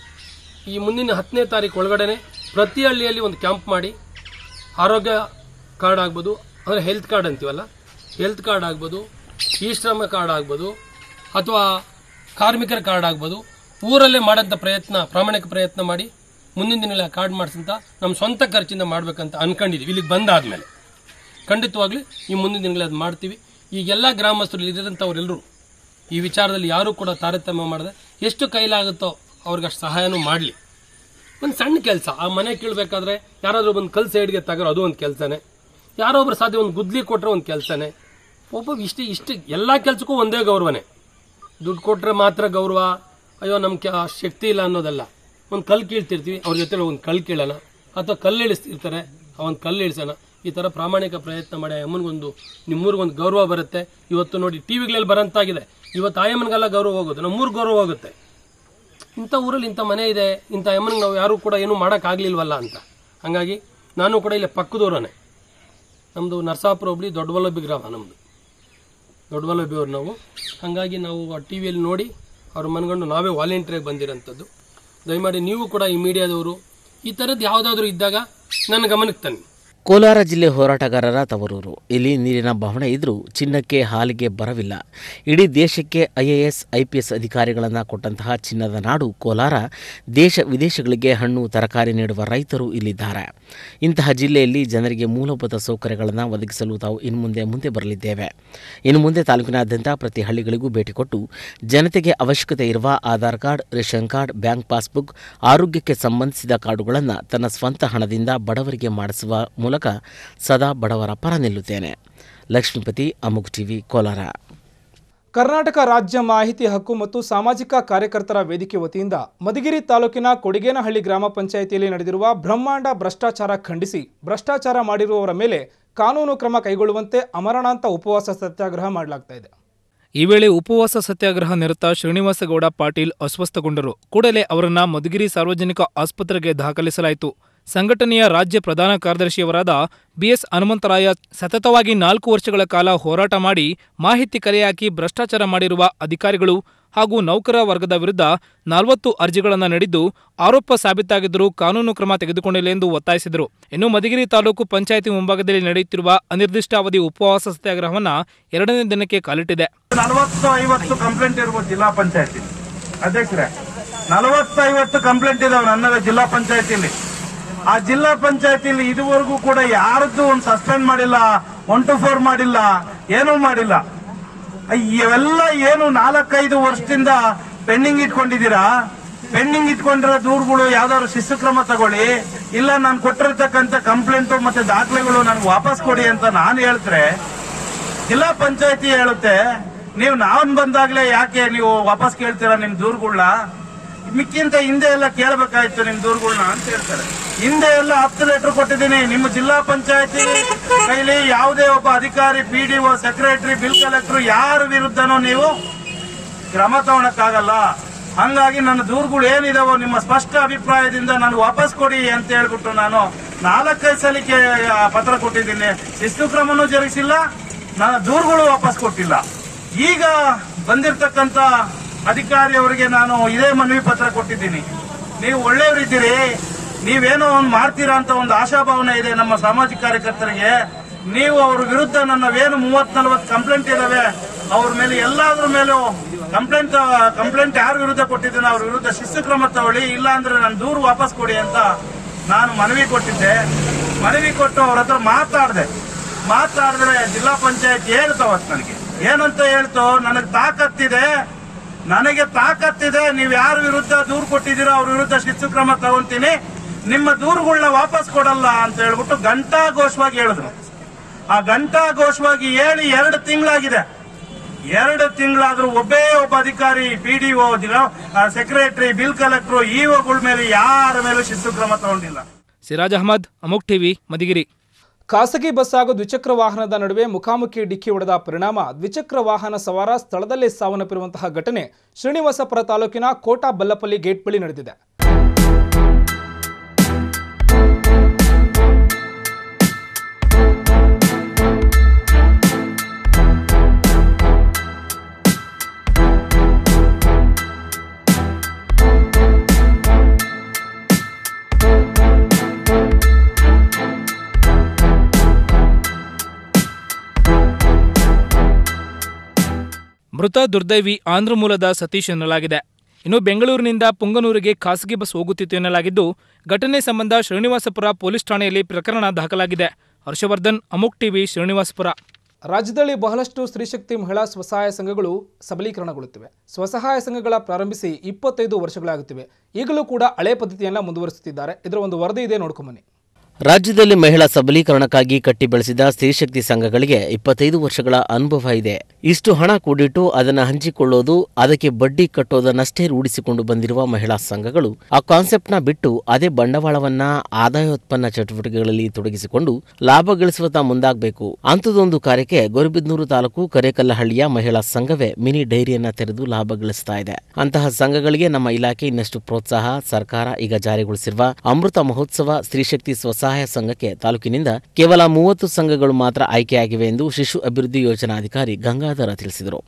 ಈ ಮುಂದಿನ 10ನೇ ತಾರೀಕು ಒಳಗಡೆ ಪ್ರತಿ ಹಳ್ಳಿಯಲ್ಲಿ ಒಂದು ಕ್ಯಾಂಪ್ ಮಾಡಿ ಆರೋಗ್ಯ ಕಾರ್ಡ್ ಆಗ್ಬೋದು, ಅಂದರೆ ಹೆಲ್ತ್ ಕಾರ್ಡ್ ಅಂತೀವಲ್ಲ, ಹೆಲ್ತ್ ಕಾರ್ಡ್ ಆಗ್ಬೋದು, ಈ ಶ್ರಮ ಕಾರ್ಡ್ ಆಗ್ಬೋದು, ಅಥವಾ ಕಾರ್ಮಿಕರ ಕಾರ್ಡ್ ಆಗ್ಬೋದು, ಊರಲ್ಲೇ ಮಾಡೋಂಥ ಪ್ರಾಮಾಣಿಕ ಪ್ರಯತ್ನ ಮಾಡಿ ಮುಂದಿನ ದಿನಗಳಲ್ಲಿ ಆ ಕಾರ್ಡ್ ಮಾಡಿಸಂತ ನಮ್ಮ ಸ್ವಂತ ಖರ್ಚಿಂದ ಮಾಡಬೇಕಂತ ಅನ್ಕೊಂಡಿದ್ದೀವಿ. ಇಲ್ಲಿಗೆ ಬಂದಾದಮೇಲೆ ಖಂಡಿತವಾಗ್ಲಿ ಈ ಮುಂದಿನ ದಿನಗಳಲ್ಲಿ ಅದು ಮಾಡ್ತೀವಿ. ಈಗೆಲ್ಲ ಗ್ರಾಮಸ್ಥರು ಇರೋಂಥವ್ರೆಲ್ಲರೂ ಈ ವಿಚಾರದಲ್ಲಿ ಯಾರೂ ಕೂಡ ತಾರತಮ್ಯ ಮಾಡಿದೆ ಎಷ್ಟು ಕೈಲಾಗುತ್ತೋ ಅವ್ರಿಗೆ ಅಷ್ಟು ಸಹಾಯನೂ ಮಾಡಲಿ. ಒಂದು ಸಣ್ಣ ಕೆಲಸ, ಆ ಮನೆ ಕೀಳಬೇಕಾದ್ರೆ ಯಾರಾದರೂ ಒಂದು ಕಲ್ ಸೈಡ್ಗೆ ತಗೋರು, ಅದು ಒಂದು ಕೆಲಸನೇ. ಯಾರೋ ಒಬ್ರು ಸಾಧ್ಯ ಒಂದು ಗುದ್ಲಿ ಕೊಟ್ಟರೆ ಒಂದು ಕೆಲಸನೇ. ಒಬ್ಬ ಇಷ್ಟು ಎಲ್ಲ ಕೆಲಸಕ್ಕೂ ಒಂದೇ ಗೌರವನೇ. ದುಡ್ಡು ಕೊಟ್ಟರೆ ಮಾತ್ರ ಗೌರವ, ಅಯ್ಯೋ ನಮ್ಗೆ ಶಕ್ತಿ ಇಲ್ಲ ಅನ್ನೋದಲ್ಲ. ಒಂದು ಕಲ್ಲು ಕೀಳ್ತಿರ್ತೀವಿ, ಅವ್ರ ಜೊತೆ ಒಂದು ಕಲ್ಲು ಕೀಳೋಣ, ಅಥವಾ ಕಲ್ಲು ಇಳಿಸ್ತಿರ್ತಾರೆ, ಒಂದು ಕಲ್ಲು ಇಳಿಸೋಣ. ಈ ಥರ ಪ್ರಾಮಾಣಿಕ ಪ್ರಯತ್ನ ಮಾಡಿ ಅಮ್ಮನಿಗೊಂದು, ನಿಮ್ಮೂರಿಗೊಂದು ಗೌರವ ಬರುತ್ತೆ. ಇವತ್ತು ನೋಡಿ ಟಿವಿಗಳಲ್ಲಿ ಬರೋಂತಾಗಿದೆ, ಇವತ್ತು ಆಯಮ್ಮನಿಗೆಲ್ಲ ಗೌರವ ಹೋಗುತ್ತೆ, ನಮ್ಮೂರಿಗೆ ಗೌರವ ಹೋಗುತ್ತೆ. ಇಂಥ ಊರಲ್ಲಿ ಇಂಥ ಮನೆ ಇದೆ, ಇಂಥ ಅಮ್ಮನಿಗೆ ನಾವು ಯಾರೂ ಕೂಡ ಏನೂ ಮಾಡೋಕ್ಕಾಗಲಿಲ್ವಲ್ಲ ಅಂತ. ಹಾಗಾಗಿ ನಾನು ಕೂಡ ಇಲ್ಲಿ ಪಕ್ಕದೂರನೇ. ನಮ್ಮದು ನರಸಾಪುರ ಹೋಬಳಿ ದೊಡ್ಡವಲ್ಲಭಿ ಗ್ರಾಮ, ನಮ್ಮದು ದೊಡ್ಡವಲ್ಲಭಿ ಅವ್ರು ನಾವು. ಹಾಗಾಗಿ ನಾವು ಆ ಟಿವಿಯಲ್ಲಿ ನೋಡಿ ಅವ್ರ ಮನ್ಕೊಂಡು ನಾವೇ ವಾಲಂಟಿಯರಾಗಿ ಬಂದಿರೋಂಥದ್ದು. ದಯಮಾಡಿ ನೀವು ಕೂಡ ಈ ಮೀಡಿಯಾದವರು ಈ ಥರದ್ದು ಯಾವುದಾದ್ರೂ ಇದ್ದಾಗ ನನ್ನ ಗಮನಕ್ಕೆ ತನ್ನಿ. ಕೋಲಾರ ಜಿಲ್ಲೆ ಹೋರಾಟಗಾರರ ತವರೂರು. ಇಲ್ಲಿ ನೀರಿನ ಬವಣೆ ಇದ್ದರೂ ಚಿನ್ನಕ್ಕೆ ಹಾಲಿಗೆ ಬರವಿಲ್ಲ. ಇಡೀ ದೇಶಕ್ಕೆ IAS IPS ಅಧಿಕಾರಿಗಳನ್ನು ಕೊಟ್ಟಂತಹ ಚಿನ್ನದ ನಾಡು ಕೋಲಾರ. ದೇಶ ವಿದೇಶಗಳಿಗೆ ಹಣ್ಣು ತರಕಾರಿ ನೀಡುವ ರೈತರು ಇಲ್ಲಿದ್ದಾರೆ. ಇಂತಹ ಜಿಲ್ಲೆಯಲ್ಲಿ ಜನರಿಗೆ ಮೂಲಭೂತ ಸೌಕರ್ಯಗಳನ್ನು ಒದಗಿಸಲು ತಾವು ಮುಂದೆ ಬರಲಿದ್ದೇವೆ. ಇನ್ನು ಮುಂದೆ ತಾಲೂಕಿನಾದ್ಯಂತ ಪ್ರತಿ ಹಳ್ಳಿಗಳಿಗೂ ಭೇಟಿ ಕೊಟ್ಟು ಜನತೆಗೆ ಅವಶ್ಯಕತೆ ಇರುವ Aadhaar card, ration card, bank passbook, ಆರೋಗ್ಯಕ್ಕೆ ಸಂಬಂಧಿಸಿದ ಕಾರ್ಡುಗಳನ್ನು ತನ್ನ ಸ್ವಂತ ಹಣದಿಂದ ಬಡವರಿಗೆ ಮಾಡಿಸುವ ಮೂಲಕ ಸದಾ ಬಡವರ ಪರ ನಿಲ್ಲುತ್ತೇನೆ. ಲಕ್ಷ್ಮೀಪತಿ, ಅಮುಕ್ ಟಿವಿ, ಕೋಲಾರ. ಕರ್ನಾಟಕ ರಾಜ್ಯ ಮಾಹಿತಿ ಹಕ್ಕು ಮತ್ತು ಸಾಮಾಜಿಕ ಕಾರ್ಯಕರ್ತರ ವೇದಿಕೆ ವತಿಯಿಂದ ಮಧುಗಿರಿ ತಾಲೂಕಿನ ಕೊಡಿಗೇನಹಳ್ಳಿ ಗ್ರಾಮ ಪಂಚಾಯಿತಿಯಲ್ಲಿ ನಡೆದಿರುವ ಬ್ರಹ್ಮಾಂಡ ಭ್ರಷ್ಟಾಚಾರ ಖಂಡಿಸಿ ಭ್ರಷ್ಟಾಚಾರ ಮಾಡಿರುವವರ ಮೇಲೆ ಕಾನೂನು ಕ್ರಮ ಕೈಗೊಳ್ಳುವಂತೆ ಅಮರಣಾಂತ ಉಪವಾಸ ಸತ್ಯಾಗ್ರಹ ಮಾಡಲಾಗ್ತಾ ಇದೆ. ಈ ವೇಳೆ ಉಪವಾಸ ಸತ್ಯಾಗ್ರಹ ನಿರತ ಶ್ರೀನಿವಾಸಗೌಡ ಪಾಟೀಲ್ ಅಸ್ವಸ್ಥಗೊಂಡರು. ಕೂಡಲೇ ಅವರನ್ನ ಮಧುಗಿರಿ ಸಾರ್ವಜನಿಕ ಆಸ್ಪತ್ರೆಗೆ ದಾಖಲಿಸಲಾಯಿತು. ಸಂಘಟನೆಯ ರಾಜ್ಯ ಪ್ರಧಾನ ಕಾರ್ಯದರ್ಶಿಯವರಾದ BS ಹನುಮಂತರಾಯ ಸತತವಾಗಿ 4 ವರ್ಷಗಳ ಕಾಲ ಹೋರಾಟ ಮಾಡಿ ಮಾಹಿತಿ ಕಲೆಹಾಕಿ ಭ್ರಷ್ಟಾಚಾರ ಮಾಡಿರುವ ಅಧಿಕಾರಿಗಳು ಹಾಗೂ ನೌಕರ ವರ್ಗದ ವಿರುದ್ಧ 40 ಅರ್ಜಿಗಳನ್ನು ನೀಡಿದ್ದು ಆರೋಪ ಸಾಬೀತಾಗಿದ್ದರೂ ಕಾನೂನು ಕ್ರಮ ತೆಗೆದುಕೊಂಡಿಲ್ಲ ಎಂದು ಒತ್ತಾಯಿಸಿದರು. ಇನ್ನು ಮಧುಗಿರಿ ತಾಲೂಕು ಪಂಚಾಯಿತಿ ಮುಂಭಾಗದಲ್ಲಿ ನಡೆಯುತ್ತಿರುವ ಅನಿರ್ದಿಷ್ಟಾವಧಿ ಉಪವಾಸ ಸತ್ಯಾಗ್ರಹವನ್ನು 2ನೇ ದಿನಕ್ಕೆ ಕಾಲಿಟ್ಟಿದೆ. 40-50 ಕಂಪ್ಲೇಂಟ್ ಇರ್ಬೋದು ಜಿಲ್ಲಾ ಪಂಚಾಯತಿ ಅಧ್ಯಕ್ಷರೇ. 40-50 ಕಂಪ್ಲೇಂಟ್ ಇದಾವೆ ನನ್ನ ಜಿಲ್ಲಾ ಪಂಚಾಯತಿಯಲ್ಲಿ. ಆ ಜಿಲ್ಲಾ ಪಂಚಾಯತಿಲಿ ಇದುವರೆಗೂ ಕೂಡ ಯಾರದ್ದು ಒಂದು ಸಸ್ಪೆಂಡ್ ಮಾಡಿಲ್ಲ, 124 ಮಾಡಿಲ್ಲ, ಏನೂ ಮಾಡಿಲ್ಲ. ಇವೆಲ್ಲ ಏನು 4-5 ವರ್ಷದಿಂದ ಪೆಂಡಿಂಗ್ ಇಟ್ಕೊಂಡಿದ್ದೀರಾ? ಪೆಂಡಿಂಗ್ ಇಟ್ಕೊಂಡಿರೋ ದೂರುಗಳು ಯಾವ್ದಾದ್ರು ಶಿಸ್ತು ಕ್ರಮ ತಗೊಳ್ಳಿ, ಇಲ್ಲ ನಾನು ಕೊಟ್ಟಿರ್ತಕ್ಕಂಥ ಕಂಪ್ಲೇಂಟು ಮತ್ತೆ ದಾಖಲೆಗಳು ನನಗೆ ವಾಪಸ್ ಕೊಡಿ ಅಂತ ನಾನು ಹೇಳ್ತಾರೆ, ಜಿಲ್ಲಾ ಪಂಚಾಯತಿ ಹೇಳುತ್ತೆ ನೀವು ನಾವನ್ ಬಂದಾಗ್ಲೇ ಯಾಕೆ ನೀವು ವಾಪಸ್ ಕೇಳ್ತೀರಾ ನಿಮ್ ದೂರುಗಳನ್ನ, ಮಿಕ್ಕಿಂತ ಹಿಂದೆ ಎಲ್ಲ ಕೇಳಬೇಕಾಯ್ತು ನಿಮ್ ದೂರುಗಳನ್ನ ಅಂತ ಹೇಳ್ತಾರೆ. ಹಿಂದೆ ಎಲ್ಲ 10 ಲೆಟರ್ ಕೊಟ್ಟಿದ್ದೀನಿ. ನಿಮ್ಮ ಜಿಲ್ಲಾ ಪಂಚಾಯತಿ ಕೈಲಿ ಯಾವುದೇ ಒಬ್ಬ ಅಧಿಕಾರಿ, PDO, ಸೆಕ್ರೆಟರಿ, ಬಿಲ್ ಕಲೆಕ್ಟರ್ ಯಾರ ವಿರುದ್ಧನೂ ನೀವು ಕ್ರಮ ತಗೊಳಕ್ಕಾಗಲ್ಲ. ಹಂಗಾಗಿ ನನ್ನ ದೂರುಗಳು ಏನಿದಾವೋ ನಿಮ್ಮ ಸ್ಪಷ್ಟ ಅಭಿಪ್ರಾಯದಿಂದ ನಾನು ವಾಪಸ್ ಕೊಡಿ ಅಂತ ಹೇಳ್ಬಿಟ್ಟು ನಾನು 4-5 ಸಲಿಕೆ ಪತ್ರ ಕೊಟ್ಟಿದ್ದೀನಿ. ಶಿಸ್ತು ಕ್ರಮನೂ ಜರುಗಿಸಿಲ್ಲ, ನನ್ನ ದೂರುಗಳು ವಾಪಸ್ ಕೊಟ್ಟಿಲ್ಲ. ಈಗ ಬಂದಿರತಕ್ಕಂತ ಅಧಿಕಾರಿಯವರಿಗೆ ನಾನು ಇದೇ ಮನವಿ ಪತ್ರ ಕೊಟ್ಟಿದ್ದೀನಿ. ನೀವು ಒಳ್ಳೆಯವರಿದ್ದೀರಿ, ನೀವೇನೋ ಒಂದು ಮಾಡ್ತೀರಾ ಅಂತ ಒಂದು ಆಶಾಭಾವನೆ ಇದೆ ನಮ್ಮ ಸಾಮಾಜಿಕ ಕಾರ್ಯಕರ್ತರಿಗೆ. ನೀವು ಅವ್ರ ವಿರುದ್ಧ ನನ್ನವೇನು 30-40 ಕಂಪ್ಲೇಂಟ್ ಇದಾವೆ, ಅವ್ರ ಮೇಲೆ ಎಲ್ಲಾದ್ರ ಮೇಲೂ ಕಂಪ್ಲೇಂಟ್ ಯಾರ ವಿರುದ್ಧ ಕೊಟ್ಟಿದ್ದೀನೋ ಅವ್ರ ವಿರುದ್ಧ ಶಿಸ್ತು ಕ್ರಮ ತಗೊಳ್ಳಿ, ಇಲ್ಲ ಅಂದ್ರೆ ನನ್ನ ದೂರು ವಾಪಸ್ ಕೊಡಿ ಅಂತ ನಾನು ಮನವಿ ಕೊಟ್ಟಿದ್ದೆ. ಮನವಿ ಕೊಟ್ಟು ಅವ್ರ ಹತ್ರ ಮಾತಾಡಿದ್ರೆ ಜಿಲ್ಲಾ ಪಂಚಾಯತ್ ಹೇಳ್ತಾವತ್ ನನಗೆ ಏನಂತ ಹೇಳ್ತು, ನನಗೆ ತಾಕತ್ತಿದೆ, ನೀವು ಯಾರ ವಿರುದ್ಧ ದೂರು ಕೊಟ್ಟಿದ್ದೀರೋ ಅವ್ರ ವಿರುದ್ಧ ಶಿಸ್ತು ಕ್ರಮ ತಗೊಂತೀನಿ, ನಿಮ್ಮ ದೂರುಗಳನ್ನ ವಾಪಸ್ ಕೊಡಲ್ಲ ಅಂತ ಹೇಳ್ಬಿಟ್ಟು ಘಂಟಾಘೋಷವಾಗಿ ಹೇಳಿದ್ರು. ಆ ಘಂಟಾಘೋಷವಾಗಿ ಹೇಳಿ 2 ತಿಂಗಳಾಗಿದೆ. 2 ತಿಂಗಳಾದ್ರೂ ಒಬ್ಬ ಅಧಿಕಾರಿ, PDO, ಸೆಕ್ರೆಟರಿ, ಬಿಲ್ ಕಲೆಕ್ಟರ್, EOಗಳ ಮೇಲೆ ಯಾರ ಮೇಲೂ ಶಿಸ್ತು ಕ್ರಮ ತಗೊಂಡಿಲ್ಲ. ಸಿರಾಜ್ ಅಹಮದ್, ಅಮೋಕ್ ಟಿವಿ, ಮಧುಗಿರಿ. ಖಾಸಗಿ ಬಸ್ ಹಾಗೂ ದ್ವಿಚಕ್ರ ವಾಹನದ ನಡುವೆ ಮುಖಾಮುಖಿ ಡಿಕ್ಕಿ ಹೊಡೆದ ಪರಿಣಾಮ ದ್ವಿಚಕ್ರ ವಾಹನ ಸವಾರ ಸ್ಥಳದಲ್ಲೇ ಸಾವನ್ನಪ್ಪಿರುವಂತಹ ಘಟನೆ ಶ್ರೀನಿವಾಸಪುರ ತಾಲೂಕಿನ ಕೋಟಾ ಬಲ್ಲಪಲ್ಲಿ ಗೇಟ್ ಬಳಿ ನಡೆದಿದೆ. ಮೃತ ದುರ್ದೈವಿ ಆಂಧ್ರ ಮೂಲದ ಸತೀಶ್ ಎನ್ನಲಾಗಿದೆ. ಇನ್ನು ಬೆಂಗಳೂರಿನಿಂದ ಪುಂಗನೂರಿಗೆ ಖಾಸಗಿ ಬಸ್ ಹೋಗುತ್ತಿತ್ತು ಎನ್ನಲಾಗಿದ್ದು, ಘಟನೆ ಸಂಬಂಧ ಶ್ರೀನಿವಾಸಪುರ ಪೊಲೀಸ್ ಠಾಣೆಯಲ್ಲಿ ಪ್ರಕರಣ ದಾಖಲಾಗಿದೆ. ಹರ್ಷವರ್ಧನ್, ಅಮೋಕ್ ಟಿವಿ, ಶ್ರೀನಿವಾಸಪುರ. ರಾಜ್ಯದಲ್ಲಿ ಬಹಳಷ್ಟು ಸ್ತ್ರೀಶಕ್ತಿ ಮಹಿಳಾ ಸ್ವಸಹಾಯ ಸಂಘಗಳು ಸಬಲೀಕರಣಗೊಳ್ಳುತ್ತಿವೆ. ಸ್ವಸಹಾಯ ಸಂಘಗಳ ಪ್ರಾರಂಭಿಸಿ 25 ವರ್ಷಗಳಾಗುತ್ತಿವೆ. ಈಗಲೂ ಕೂಡ ಹಳೆ ಪದ್ಧತಿಯನ್ನು ಮುಂದುವರಿಸುತ್ತಿದ್ದಾರೆ. ಇದರ ಒಂದು ವರದಿ ಇದೆ, ನೋಡ್ಕೊಂಬನ್ನಿ. ರಾಜ್ಯದಲ್ಲಿ ಮಹಿಳಾ ಸಬಲೀಕರಣಕ್ಕಾಗಿ ಕಟ್ಟಿ ಬೆಳೆಸಿದ ಸ್ತ್ರೀಶಕ್ತಿ ಸಂಘಗಳಿಗೆ 25 ವರ್ಷಗಳ ಅನುಭವ ಇದೆ. ಇಷ್ಟು ಹಣ ಕೂಡಿಟ್ಟು ಅದನ್ನು ಹಂಚಿಕೊಳ್ಳೋದು, ಅದಕ್ಕೆ ಬಡ್ಡಿ ಕಟ್ಟೋದನ್ನಷ್ಟೇ ರೂಢಿಸಿಕೊಂಡು ಬಂದಿರುವ ಮಹಿಳಾ ಸಂಘಗಳು ಆ ಕಾನ್ಸೆಪ್ಟ್ನ ಬಿಟ್ಟು ಅದೇ ಬಂಡವಾಳವನ್ನ ಆದಾಯೋತ್ಪನ್ನ ಚಟುವಟಿಕೆಗಳಲ್ಲಿ ತೊಡಗಿಸಿಕೊಂಡು ಲಾಭ ಗಳಿಸುವತ್ತ ಮುಂದಾಗಬೇಕು. ಅಂಥದೊಂದು ಕಾರ್ಯಕ್ಕೆ ಗೌರಿಬಿದನೂರು ತಾಲೂಕು ಕರೇಕಲ್ಲಹಳ್ಳಿಯ ಮಹಿಳಾ ಸಂಘವೇ ಮಿನಿ ಡೈರಿಯನ್ನ ತೆರೆದು ಲಾಭ ಗಳಿಸ್ತಾ ಇದೆ. ಅಂತಹ ಸಂಘಗಳಿಗೆ ನಮ್ಮ ಇಲಾಖೆ ಇನ್ನಷ್ಟು ಪ್ರೋತ್ಸಾಹ. ಸರ್ಕಾರ ಈಗ ಜಾರಿಗೊಳಿಸಿರುವ ಅಮೃತ ಮಹೋತ್ಸವ ಸ್ತ್ರೀಶಕ್ತಿ ಸ್ವಸಹಾಯ ಸಂಘಕ್ಕೆ ತಾಲೂಕಿನಿಂದ ಕೇವಲ 30 ಸಂಘಗಳು ಮಾತ್ರ ಆಯ್ಕೆಯಾಗಿವೆ ಎಂದು ಶಿಶು ಅಭಿವೃದ್ಧಿ ಯೋಜನಾಧಿಕಾರಿ ಗಂಗಾಧರ ತಿಳಿಸಿದರು.